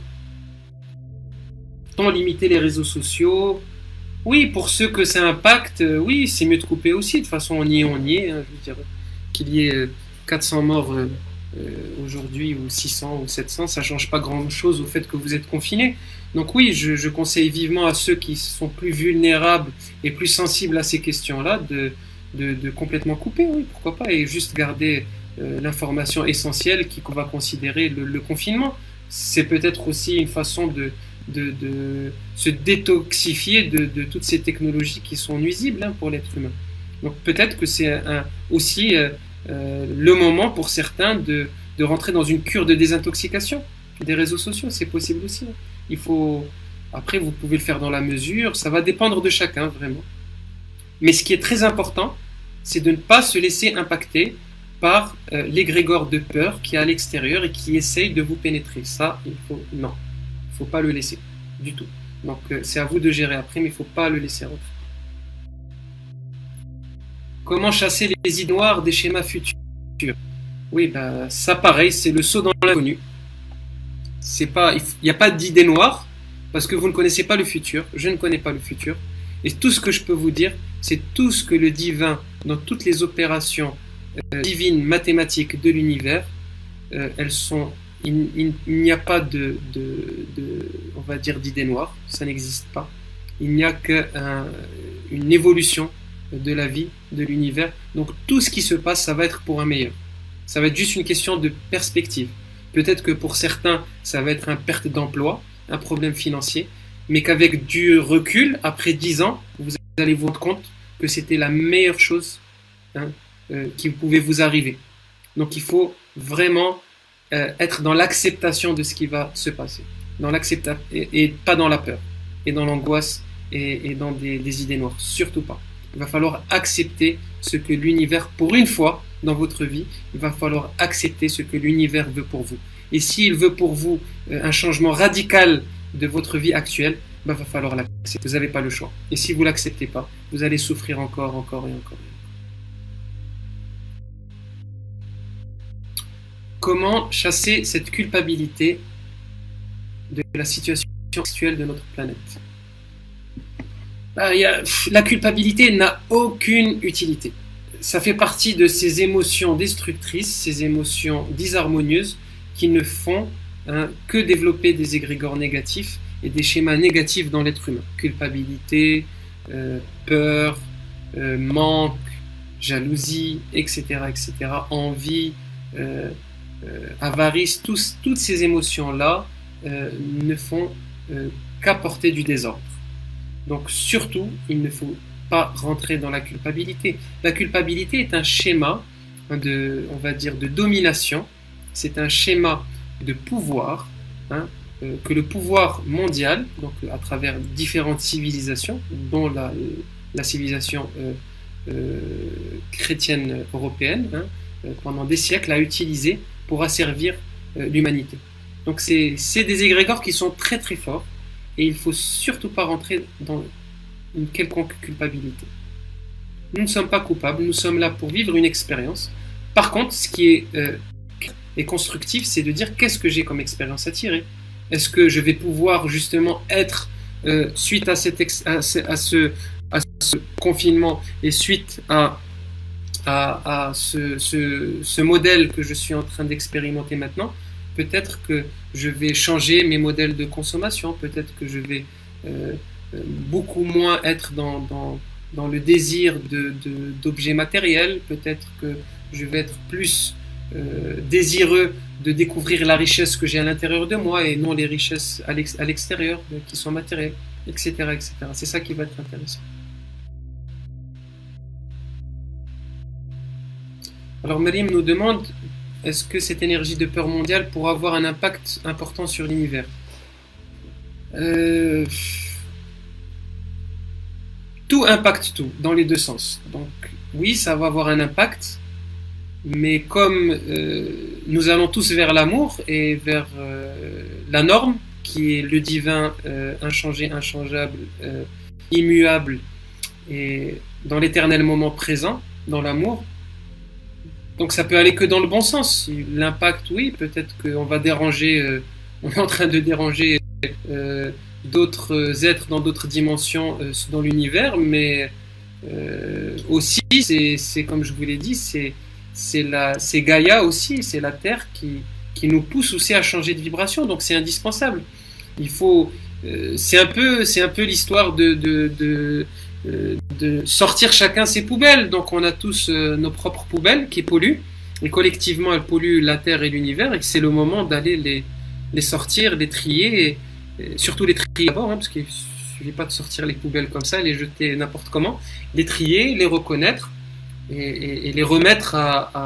Tant limiter les réseaux sociaux, oui, pour ceux que ça impacte, oui, c'est mieux de couper aussi. De toute façon, on y est. Je veux dire, qu'il y ait 400 morts aujourd'hui ou 600 ou 700, ça ne change pas grand-chose au fait que vous êtes confinés. Donc oui, je conseille vivement à ceux qui sont plus vulnérables et plus sensibles à ces questions-là de complètement couper, oui, pourquoi pas, et juste garder l'information essentielle qu'on va considérer le confinement. C'est peut-être aussi une façon de se détoxifier de toutes ces technologies qui sont nuisibles pour l'être humain. Donc peut-être que c'est aussi le moment pour certains de rentrer dans une cure de désintoxication des réseaux sociaux, c'est possible aussi. Il faut, après, vous pouvez le faire dans la mesure, ça va dépendre de chacun, vraiment. Mais ce qui est très important, c'est de ne pas se laisser impacter par l'égrégore de peur qui est à l'extérieur et qui essaye de vous pénétrer. Ça, non, il ne faut pas le laisser du tout. Donc c'est à vous de gérer après, mais il ne faut pas le laisser rentrer. Comment chasser les idées noires des schémas futurs? Oui, ben, ça pareil, c'est le saut dans l'inconnu. Il n'y a pas d'idée noire parce que vous ne connaissez pas le futur. Je ne connais pas le futur. Et tout ce que je peux vous dire, c'est tout ce que le divin, dans toutes les opérations divines, mathématiques de l'univers, il n'y a pas on va dire, d'idée noire. Ça n'existe pas. Il n'y a qu'une évolution de la vie, de l'univers. Donc tout ce qui se passe, ça va être pour un meilleur. Ça va être juste une question de perspective. Peut-être que pour certains, ça va être une perte d'emploi, un problème financier, mais qu'avec du recul, après 10 ans, vous allez vous rendre compte que c'était la meilleure chose qui pouvait vous arriver. Donc il faut vraiment être dans l'acceptation de ce qui va se passer, dans et pas dans la peur, et dans l'angoisse, et dans des idées noires, surtout pas. Il va falloir accepter ce que l'univers, pour une fois dans votre vie, il va falloir accepter ce que l'univers veut pour vous. Et s'il veut pour vous un changement radical de votre vie actuelle, il va falloir l'accepter. Vous n'avez pas le choix. Et si vous ne l'acceptez pas, vous allez souffrir encore et encore. Comment chasser cette culpabilité de la situation actuelle de notre planète? La culpabilité n'a aucune utilité. Ça fait partie de ces émotions destructrices, ces émotions disharmonieuses qui ne font que développer des égrégores négatifs et des schémas négatifs dans l'être humain. Culpabilité, peur, manque, jalousie, etc., envie, avarice, toutes ces émotions-là ne font qu'apporter du désordre. Donc surtout, il ne faut pas rentrer dans la culpabilité. La culpabilité est un schéma on va dire, de domination. C'est un schéma de pouvoir, que le pouvoir mondial, donc à travers différentes civilisations, dont la civilisation chrétienne européenne, pendant des siècles, a utilisé pour asservir l'humanité. Donc c'est des égrégores qui sont très très forts. Et il ne faut surtout pas rentrer dans une quelconque culpabilité. Nous ne sommes pas coupables, nous sommes là pour vivre une expérience. Par contre, ce qui est constructif, c'est de dire qu'est-ce que j'ai comme expérience à tirer. Est-ce que je vais pouvoir justement être, suite à ce confinement et suite à ce modèle que je suis en train d'expérimenter maintenant, peut-être que je vais changer mes modèles de consommation, peut-être que je vais beaucoup moins être dans le désir d'objets matériels, peut-être que je vais être plus désireux de découvrir la richesse que j'ai à l'intérieur de moi et non les richesses à l'extérieur qui sont matérielles, etc., etc. C'est ça qui va être intéressant. Alors Marim nous demande: est-ce que cette énergie de peur mondiale pourra avoir un impact important sur l'univers? Tout impacte tout, dans les deux sens. Donc oui, ça va avoir un impact, mais comme nous allons tous vers l'amour et vers la norme, qui est le divin inchangé, inchangeable, immuable, et dans l'éternel moment présent, dans l'amour, donc ça peut aller que dans le bon sens. L'impact, oui, peut-être qu'on va déranger, on est en train de déranger d'autres êtres dans d'autres dimensions dans l'univers, mais aussi, c'est comme je vous l'ai dit, c'est Gaïa aussi, c'est la Terre qui nous pousse aussi à changer de vibration, donc c'est indispensable. Il faut, c'est un peu l'histoire de de sortir chacun ses poubelles. Donc on a tous nos propres poubelles qui polluent, et collectivement elles polluent la Terre et l'univers, et c'est le moment d'aller les sortir, les trier, et surtout les trier d'abord, parce qu'il ne suffit pas de sortir les poubelles comme ça, les jeter n'importe comment, les trier, les reconnaître, et les remettre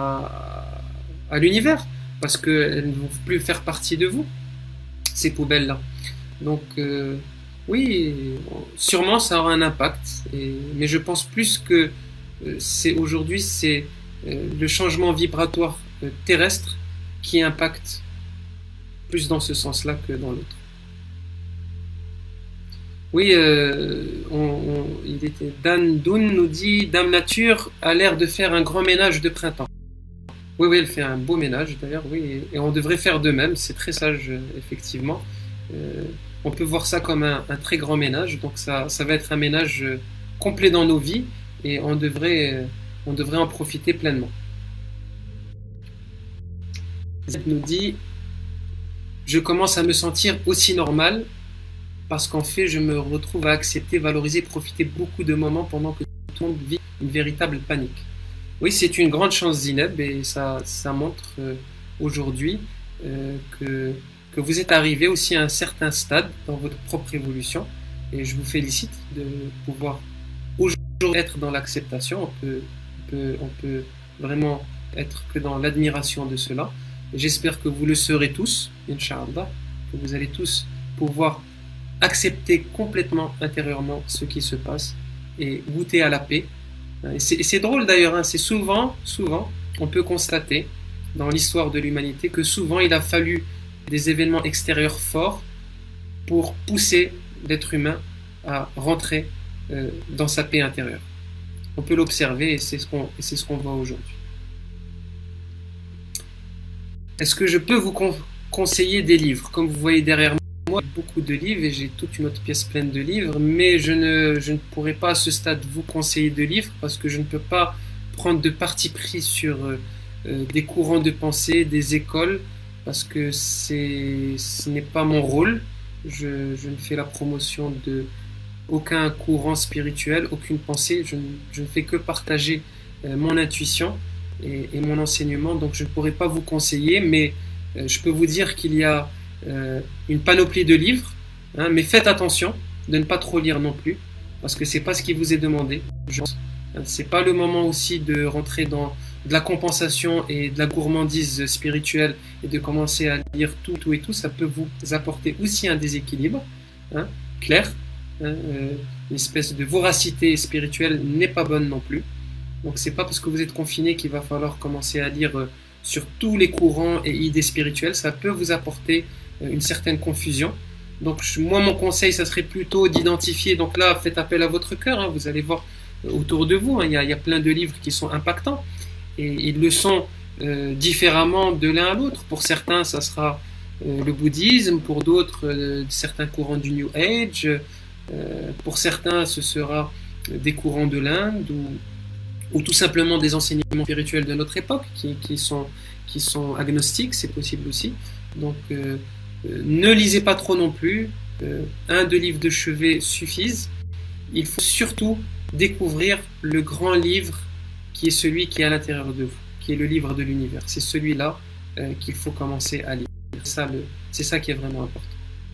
à l'univers, parce qu'elles ne vont plus faire partie de vous, ces poubelles-là. Donc oui, sûrement ça aura un impact, mais je pense plus que aujourd'hui c'est le changement vibratoire terrestre qui impacte plus dans ce sens-là que dans l'autre. Oui, il était Dan Doun nous dit Dame Nature a l'air de faire un grand ménage de printemps. Oui, oui, elle fait un beau ménage d'ailleurs, oui, et on devrait faire de même, c'est très sage, effectivement. On peut voir ça comme un très grand ménage, donc ça va être un ménage complet dans nos vies, et on devrait en profiter pleinement. Z nous dit je commence à me sentir aussi normal, parce qu'en fait, je me retrouve à accepter, valoriser, profiter beaucoup de moments pendant que tout le monde vit une véritable panique. Oui, c'est une grande chance, Zineb, et ça montre aujourd'hui que vous êtes arrivé aussi à un certain stade dans votre propre évolution, et je vous félicite de pouvoir aujourd'hui être dans l'acceptation. On peut vraiment être que dans l'admiration de cela. J'espère que vous le serez tous, Inch'Allah, que vous allez tous pouvoir accepter complètement intérieurement ce qui se passe et goûter à la paix. Et c'est drôle d'ailleurs, c'est souvent, on peut constater dans l'histoire de l'humanité que souvent il a fallu des événements extérieurs forts pour pousser l'être humain à rentrer dans sa paix intérieure. On peut l'observer, et c'est ce qu'on voit aujourd'hui. Est-ce que je peux vous conseiller des livres? Comme vous voyez derrière moi, beaucoup de livres, et j'ai toute une autre pièce pleine de livres, mais je ne pourrais pas à ce stade vous conseiller de livres, parce que je ne peux pas prendre de parti pris sur des courants de pensée, des écoles, parce que ce n'est pas mon rôle. Je ne fais la promotion de aucun courant spirituel, aucune pensée. Je ne fais que partager mon intuition et mon enseignement, donc je ne pourrais pas vous conseiller, mais je peux vous dire qu'il y a une panoplie de livres, mais faites attention de ne pas trop lire non plus, parce que c'est pas ce qui vous est demandé. C'est pas le moment aussi de rentrer dans de la compensation et de la gourmandise spirituelle et de commencer à lire tout et tout. Ça peut vous apporter aussi un déséquilibre, clair. Une espèce de voracité spirituelle n'est pas bonne non plus. Donc c'est pas parce que vous êtes confiné qu'il va falloir commencer à lire sur tous les courants et idées spirituelles. Ça peut vous apporter une certaine confusion. Donc moi mon conseil ça serait plutôt d'identifier. Donc là faites appel à votre cœur, vous allez voir autour de vous, il y a plein de livres qui sont impactants et ils le sont différemment de l'un à l'autre. Pour certains ça sera le bouddhisme, pour d'autres certains courants du New Age, pour certains ce sera des courants de l'Inde ou tout simplement des enseignements spirituels de notre époque qui sont agnostiques, c'est possible aussi. Donc ne lisez pas trop non plus, 1-2 livres de chevet suffisent. Il faut surtout découvrir le grand livre qui est celui qui est à l'intérieur de vous, qui est le livre de l'univers. C'est celui-là qu'il faut commencer à lire. C'est ça qui est vraiment important.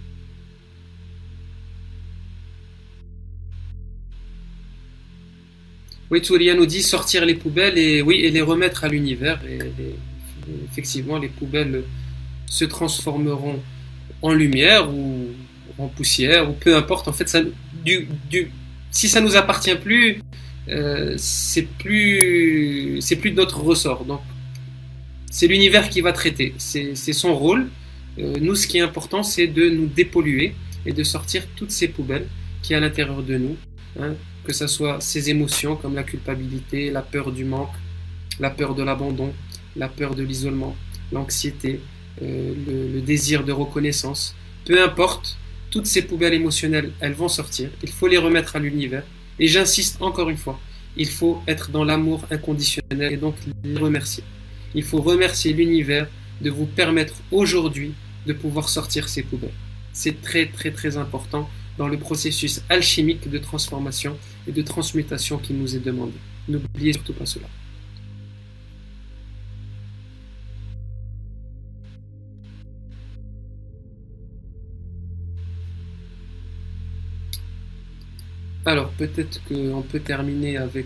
Oui, Touria nous dit sortir les poubelles et les remettre à l'univers. Et effectivement, les poubelles se transformeront en lumière ou en poussière ou peu importe. En fait, si ça nous appartient plus, c'est plus de notre ressort. Donc, c'est l'univers qui va traiter. C'est son rôle. Nous, ce qui est important, c'est de nous dépolluer et de sortir toutes ces poubelles qui est à l'intérieur de nous. Que ce soit ces émotions comme la culpabilité, la peur du manque, la peur de l'abandon, la peur de l'isolement, l'anxiété, le désir de reconnaissance. Peu importe, toutes ces poubelles émotionnelles, elles vont sortir. Il faut les remettre à l'univers. Et j'insiste encore une fois, il faut être dans l'amour inconditionnel et donc les remercier. Il faut remercier l'univers de vous permettre aujourd'hui de pouvoir sortir ces poubelles. C'est très très très important dans le processus alchimique de transformation et de transmutation qui nous est demandé. N'oubliez surtout pas cela. Alors, peut-être qu'on peut terminer avec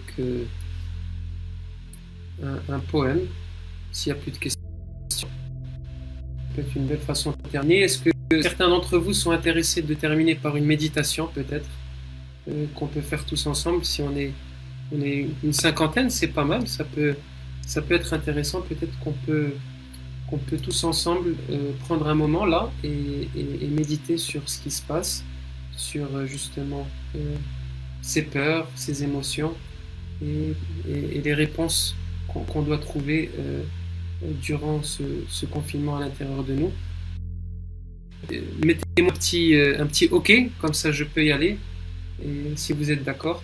un poème, s'il n'y a plus de questions. Peut-être une belle façon de terminer. Est-ce que certains d'entre vous sont intéressés de terminer par une méditation, peut-être, qu'on peut faire tous ensemble? Si on est une cinquantaine, c'est pas mal. Ça peut être intéressant. Peut-être qu'on peut tous ensemble prendre un moment là et méditer sur ce qui se passe, sur justement ses peurs, ses émotions et les réponses qu'on doit trouver durant ce confinement à l'intérieur de nous. Mettez-moi un petit OK, comme ça je peux y aller, et si vous êtes d'accord.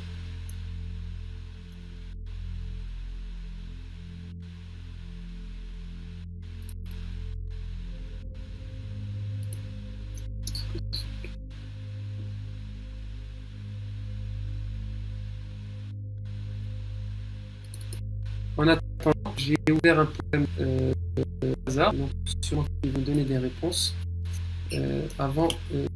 En attendant, j'ai ouvert un poème hasard, donc sûrement qu'ils vont donner des réponses avant.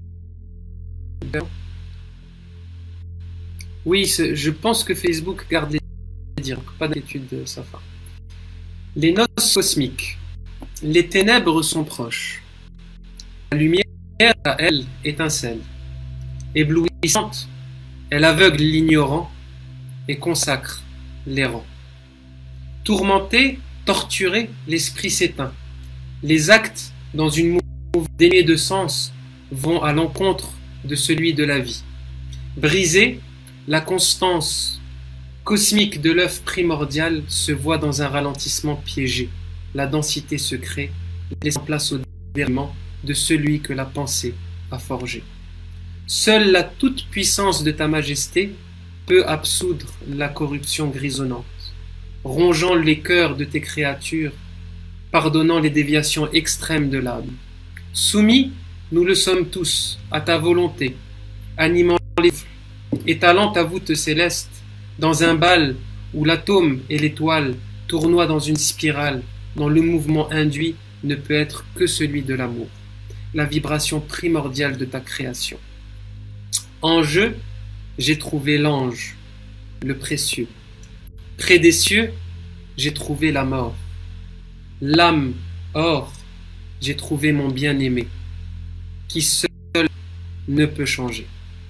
Oui, je pense que Facebook garde les directs, pas d'inquiétude, Safa. Les noces cosmiques. Les ténèbres sont proches. La lumière, à elle, étincelle. Éblouissante, elle aveugle l'ignorant et consacre l'errant. Tourmenté, torturé, l'esprit s'éteint. Les actes, dans une mouvance dénuée de sens, vont à l'encontre de celui de la vie. Brisée, la constance cosmique de l'œuf primordial se voit dans un ralentissement piégé. La densité se crée, laissant place au développement de celui que la pensée a forgé. Seule la toute-puissance de ta majesté peut absoudre la corruption grisonnante, rongeant les cœurs de tes créatures, pardonnant les déviations extrêmes de l'âme. Soumis, nous le sommes tous, à ta volonté, animant les flux, étalant ta voûte céleste, dans un bal où l'atome et l'étoile tournoient dans une spirale, dont le mouvement induit ne peut être que celui de l'amour, la vibration primordiale de ta création. En jeu, j'ai trouvé l'ange, le précieux. Près des cieux, j'ai trouvé la mort. L'âme, or, j'ai trouvé mon bien-aimé, qui seul ne peut changer.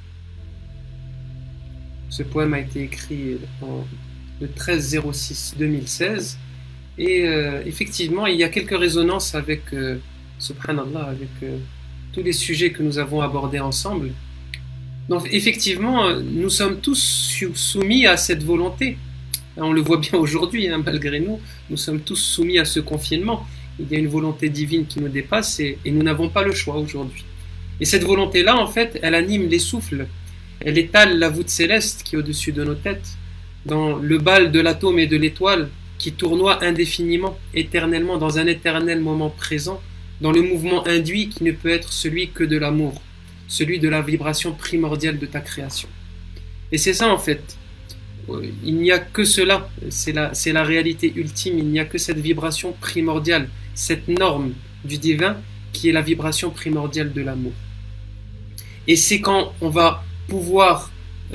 Ce poème a été écrit le 13/06/2016 et effectivement, il y a quelques résonances avec, subhanallah, avec tous les sujets que nous avons abordés ensemble. Donc effectivement, nous sommes tous soumis à cette volonté. On le voit bien aujourd'hui, hein, malgré nous, nous sommes tous soumis à ce confinement. Il y a une volonté divine qui nous dépasse et nous n'avons pas le choix aujourd'hui. Et cette volonté-là, en fait, elle anime les souffles. Elle étale la voûte céleste qui est au-dessus de nos têtes, dans le bal de l'atome et de l'étoile qui tournoie indéfiniment, éternellement, dans un éternel moment présent, dans le mouvement induit qui ne peut être celui que de l'amour, celui de la vibration primordiale de ta création. Et c'est ça en fait. Il n'y a que cela, c'est la réalité ultime, il n'y a que cette vibration primordiale, cette norme du divin qui est la vibration primordiale de l'amour. Et c'est quand on va pouvoir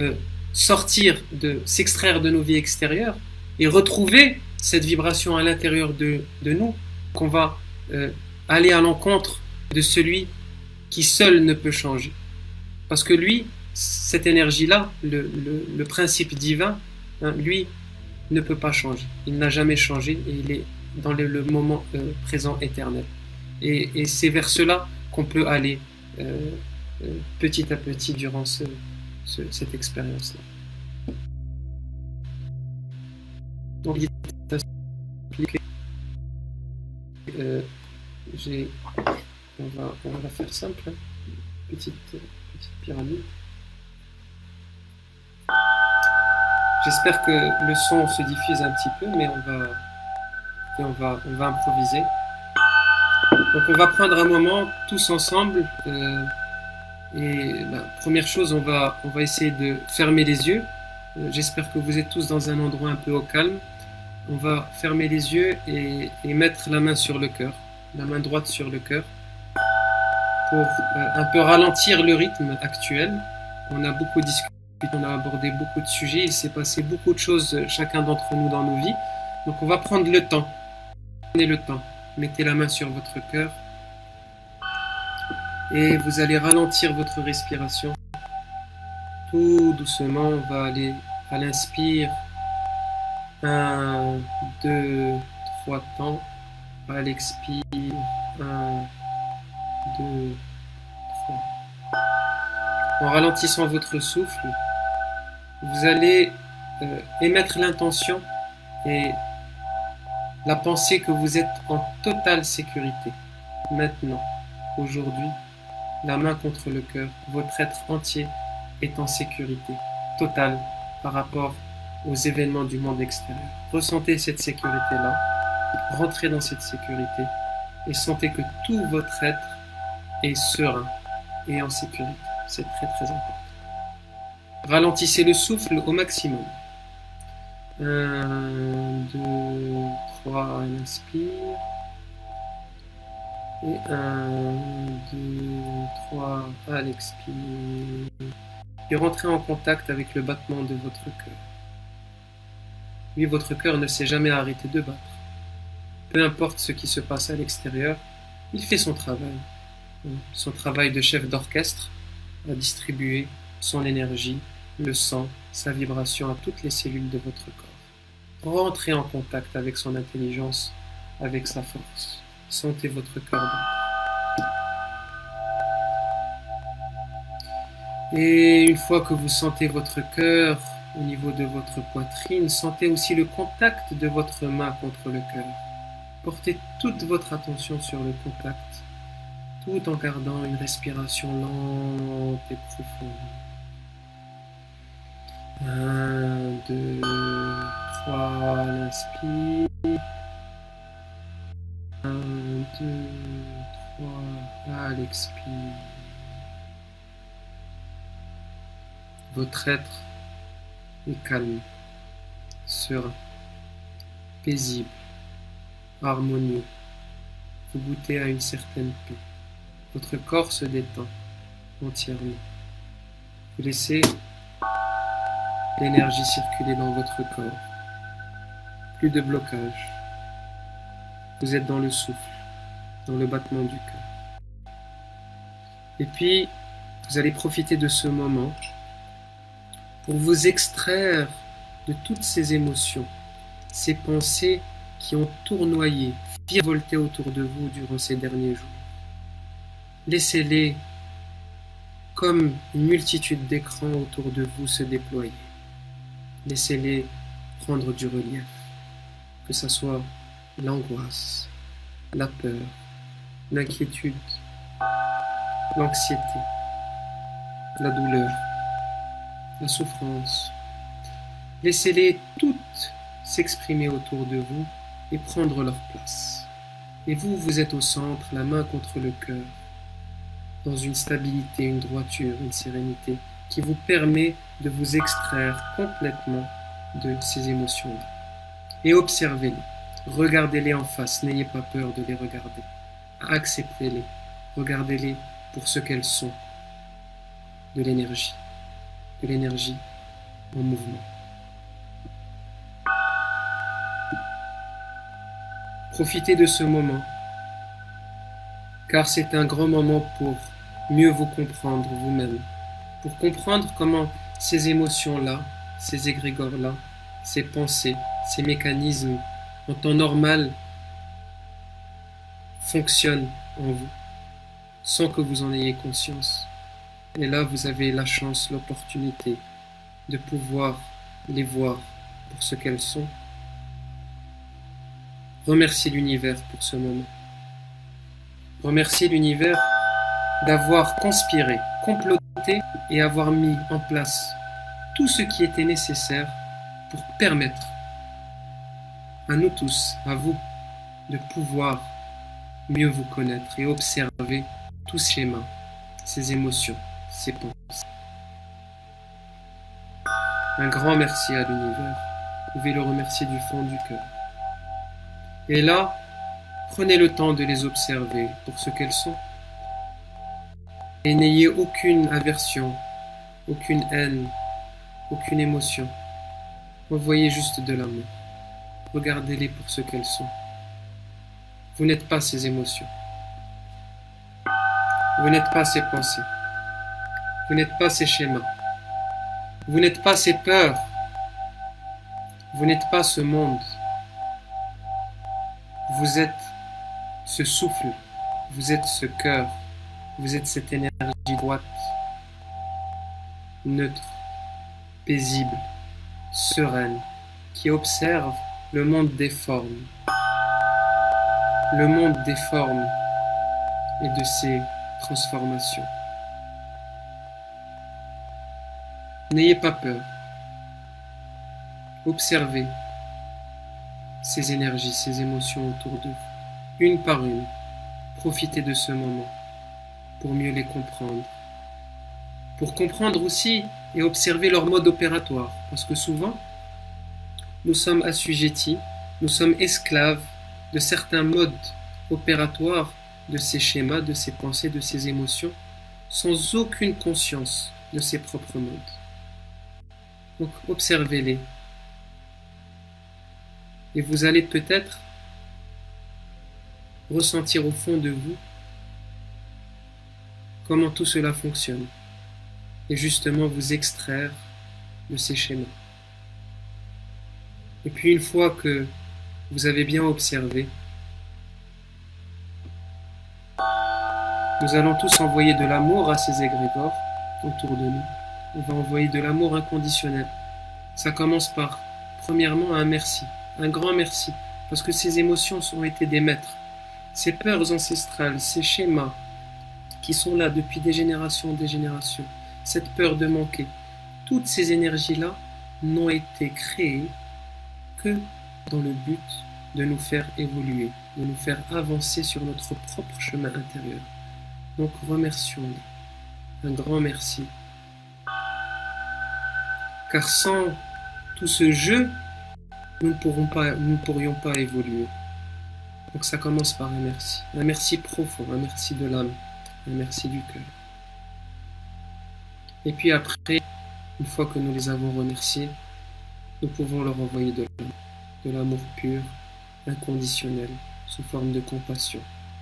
s'extraire de nos vies extérieures et retrouver cette vibration à l'intérieur de nous qu'on va aller à l'encontre de celui qui seul ne peut changer. Parce que lui, cette énergie-là, le principe divin, hein, lui, ne peut pas changer. Il n'a jamais changé et il est dans le moment présent éternel. Et c'est vers cela qu'on peut aller petit à petit durant cette expérience-là. Donc, on va la faire simple, hein. Petite pyramide. J'espère que le son se diffuse un petit peu, mais on va improviser. Donc on va prendre un moment tous ensemble et la première chose, on va essayer de fermer les yeux J'espère que vous êtes tous dans un endroit un peu au calme. On va fermer les yeux et mettre la main sur le cœur, la main droite sur le cœur, pour un peu ralentir le rythme actuel. On a beaucoup discuté, on a abordé beaucoup de sujets, il s'est passé beaucoup de choses chacun d'entre nous dans nos vies. Donc on va prendre le temps. Prenez le temps. Mettez la main sur votre cœur et vous allez ralentir votre respiration. Tout doucement, on va aller à l'inspire. 1, 2, 3 temps. À l'expire. 1, 2, 3. En ralentissant votre souffle, vous allez émettre l'intention et la pensée que vous êtes en totale sécurité. Maintenant, aujourd'hui, la main contre le cœur, votre être entier est en sécurité totale par rapport aux événements du monde extérieur. Ressentez cette sécurité-là, rentrez dans cette sécurité et sentez que tout votre être est serein et en sécurité. C'est très très important. Ralentissez le souffle au maximum. 1, 2, 3, inspire. Et 1, 2, 3, à l'expire. Et rentrez en contact avec le battement de votre cœur. Oui, votre cœur ne s'est jamais arrêté de battre. Peu importe ce qui se passe à l'extérieur, il fait son travail de chef d'orchestre, à distribuer son énergie, le sang, sa vibration à toutes les cellules de votre corps. Rentrez en contact avec son intelligence, avec sa force. Sentez votre cœur battre. Et une fois que vous sentez votre cœur au niveau de votre poitrine, sentez aussi le contact de votre main contre le cœur. Portez toute votre attention sur le contact, tout en gardant une respiration lente et profonde. 1, 2, 3, inspire. 1, 2, 3, à l'expire. Votre être est calme, serein, paisible, harmonieux. Vous goûtez à une certaine paix. Votre corps se détend entièrement. Vous laissez l'énergie circuler dans votre corps. Plus de blocage. Vous êtes dans le souffle, dans le battement du cœur. Et puis, vous allez profiter de ce moment pour vous extraire de toutes ces émotions, ces pensées qui ont tournoyé, virevolté autour de vous durant ces derniers jours. Laissez-les comme une multitude d'écrans autour de vous se déployer. Laissez-les prendre du relief, que ce soit l'angoisse, la peur, l'inquiétude, l'anxiété, la douleur, la souffrance. Laissez-les toutes s'exprimer autour de vous et prendre leur place. Et vous, vous êtes au centre, la main contre le cœur, dans une stabilité, une droiture, une sérénité qui vous permet de vous extraire complètement de ces émotions-là. Et observez-les, regardez-les en face, n'ayez pas peur de les regarder. Acceptez-les, regardez-les pour ce qu'elles sont, de l'énergie en mouvement. Profitez de ce moment, car c'est un grand moment pour mieux vous comprendre vous-même, pour comprendre comment ces émotions-là, ces égrégores-là, ces pensées, ces mécanismes en temps normal fonctionnent en vous, sans que vous en ayez conscience. Et là, vous avez la chance, l'opportunité de pouvoir les voir pour ce qu'elles sont. Remerciez l'univers pour ce moment. Remerciez l'univers d'avoir conspiré, comploté et avoir mis en place tout ce qui était nécessaire pour permettre à nous tous, à vous, de pouvoir mieux vous connaître et observer tous ces schémas, ces émotions, ces pensées. Un grand merci à l'univers. Vous pouvez le remercier du fond du cœur. Et là, prenez le temps de les observer pour ce qu'elles sont. Et n'ayez aucune aversion, aucune haine, aucune émotion. Envoyez juste de l'amour. Regardez-les pour ce qu'elles sont. Vous n'êtes pas ces émotions. Vous n'êtes pas ces pensées. Vous n'êtes pas ces schémas. Vous n'êtes pas ces peurs. Vous n'êtes pas ce monde. Vous êtes ce souffle. Vous êtes ce cœur. Vous êtes cette énergie droite, neutre, paisible, sereine, qui observe le monde des formes. Le monde des formes et de ses transformations. N'ayez pas peur. Observez ces énergies, ces émotions autour de vous, une par une. Profitez de ce moment pour mieux les comprendre. Pour comprendre aussi et observer leur mode opératoire. Parce que souvent, nous sommes assujettis, nous sommes esclaves de certains modes opératoires, de ces schémas, de ces pensées, de ces émotions, sans aucune conscience de ses propres modes. Donc observez-les. Et vous allez peut-être ressentir au fond de vous comment tout cela fonctionne. Et justement vous extraire de ces schémas. Et puis une fois que vous avez bien observé, nous allons tous envoyer de l'amour à ces égrégores autour de nous. On va envoyer de l'amour inconditionnel. Ça commence par, premièrement, un merci, un grand merci, parce que ces émotions ont été des maîtres. Ces peurs ancestrales, ces schémas qui sont là depuis des générations, cette peur de manquer, toutes ces énergies-là n'ont été créées que dans le but de nous faire évoluer, de nous faire avancer sur notre propre chemin intérieur. Donc remercions-les. Un grand merci. Car sans tout ce jeu, nous ne pourrions pas évoluer. Donc ça commence par un merci. Un merci profond, un merci de l'âme, un merci du cœur. Et puis après, une fois que nous les avons remerciés, nous pouvons leur envoyer de l'amour pur, inconditionnel, sous forme de compassion,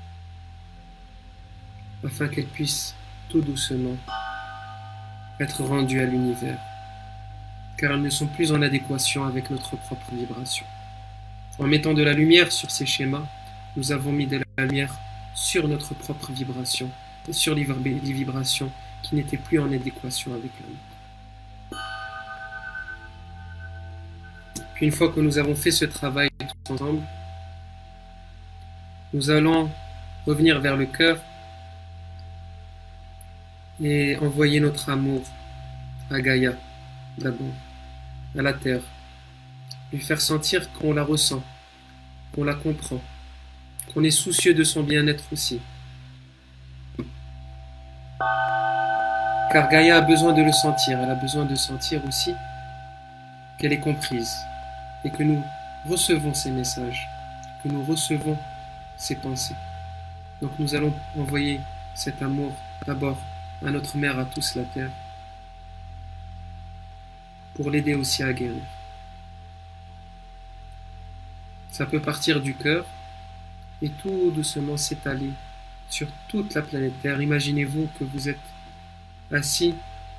afin qu'elles puissent tout doucement être rendues à l'univers, car elles ne sont plus en adéquation avec notre propre vibration. En mettant de la lumière sur ces schémas, nous avons mis de la lumière sur notre propre vibration, et sur les vibrations qui n'étaient plus en adéquation avec la nôtre. Puis une fois que nous avons fait ce travail tous ensemble, nous allons revenir vers le cœur et envoyer notre amour à Gaïa, d'abord, à la terre, lui faire sentir qu'on la ressent, qu'on la comprend, qu'on est soucieux de son bien-être aussi. Car Gaïa a besoin de le sentir, elle a besoin de sentir aussi qu'elle est comprise et que nous recevons ces messages, que nous recevons ces pensées. Donc nous allons envoyer cet amour d'abord à notre mère, à tous la terre, pour l'aider aussi à guérir. Ça peut partir du cœur et tout doucement s'étaler sur toute la planète Terre. Imaginez-vous que vous êtes assis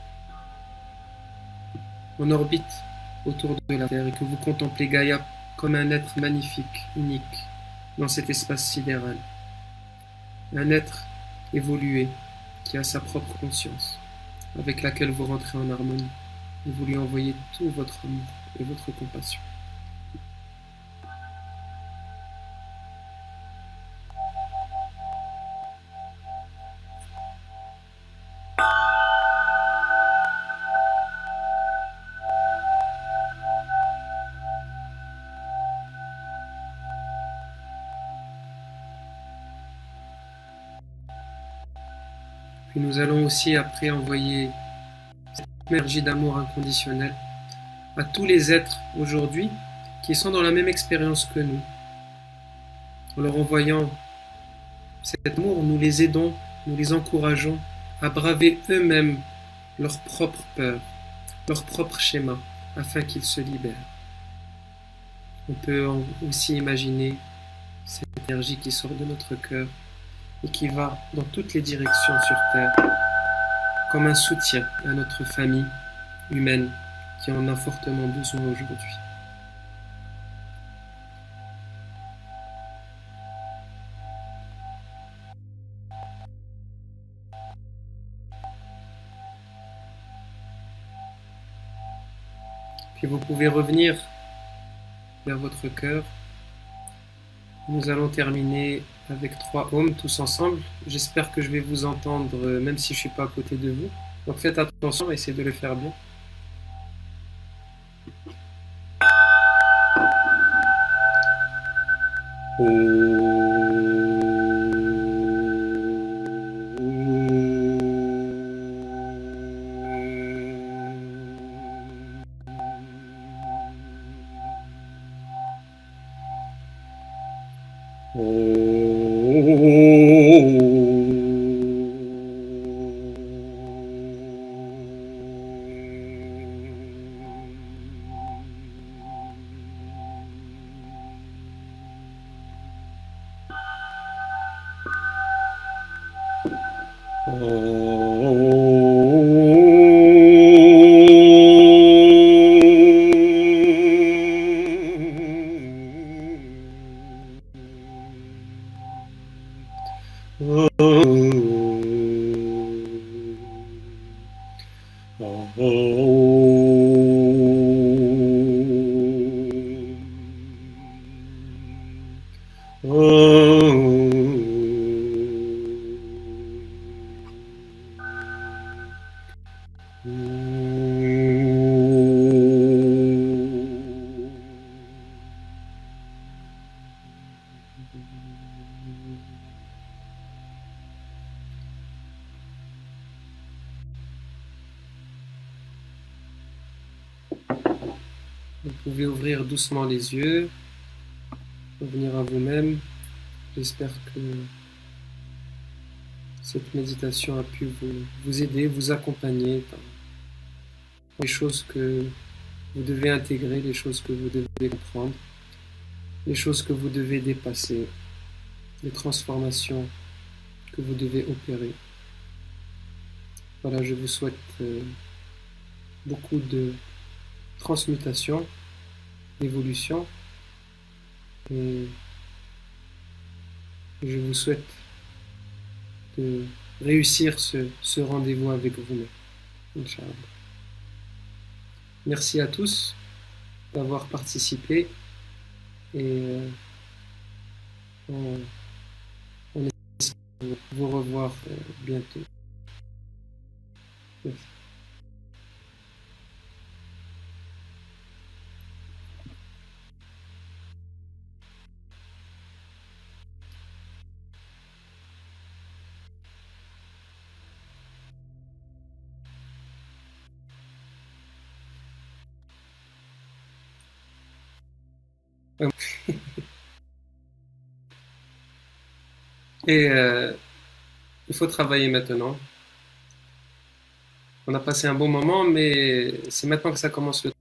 en orbite autour de la Terre et que vous contemplez Gaïa comme un être magnifique, unique, dans cet espace sidéral. Un être évolué qui a sa propre conscience, avec laquelle vous rentrez en harmonie et vous lui envoyez tout votre amour et votre compassion. Puis nous allons aussi après envoyer cette énergie d'amour inconditionnel à tous les êtres aujourd'hui qui sont dans la même expérience que nous. En leur envoyant cet amour, nous les aidons, nous les encourageons à braver eux-mêmes leurs propres peurs, leurs propres schémas, afin qu'ils se libèrent. On peut aussi imaginer cette énergie qui sort de notre cœur et qui va dans toutes les directions sur Terre, comme un soutien à notre famille humaine qui en a fortement besoin aujourd'hui. Puis vous pouvez revenir vers votre cœur. Nous allons terminer avec 3 ohms tous ensemble. J'espère que je vais vous entendre même si je ne suis pas à côté de vous. Donc faites attention, essayez de le faire bien. Vous pouvez ouvrir doucement les yeux, revenir à vous-même. J'espère que cette méditation a pu vous aider, vous accompagner dans les choses que vous devez intégrer, les choses que vous devez comprendre, les choses que vous devez dépasser, les transformations que vous devez opérer. Voilà, je vous souhaite beaucoup de transmutation, d'évolution, et je vous souhaite de réussir ce rendez-vous avec vous-même, Inch'Allah. Merci à tous d'avoir participé et on espère vous revoir bientôt. Merci. Et il faut travailler maintenant. On a passé un bon moment, mais c'est maintenant que ça commence le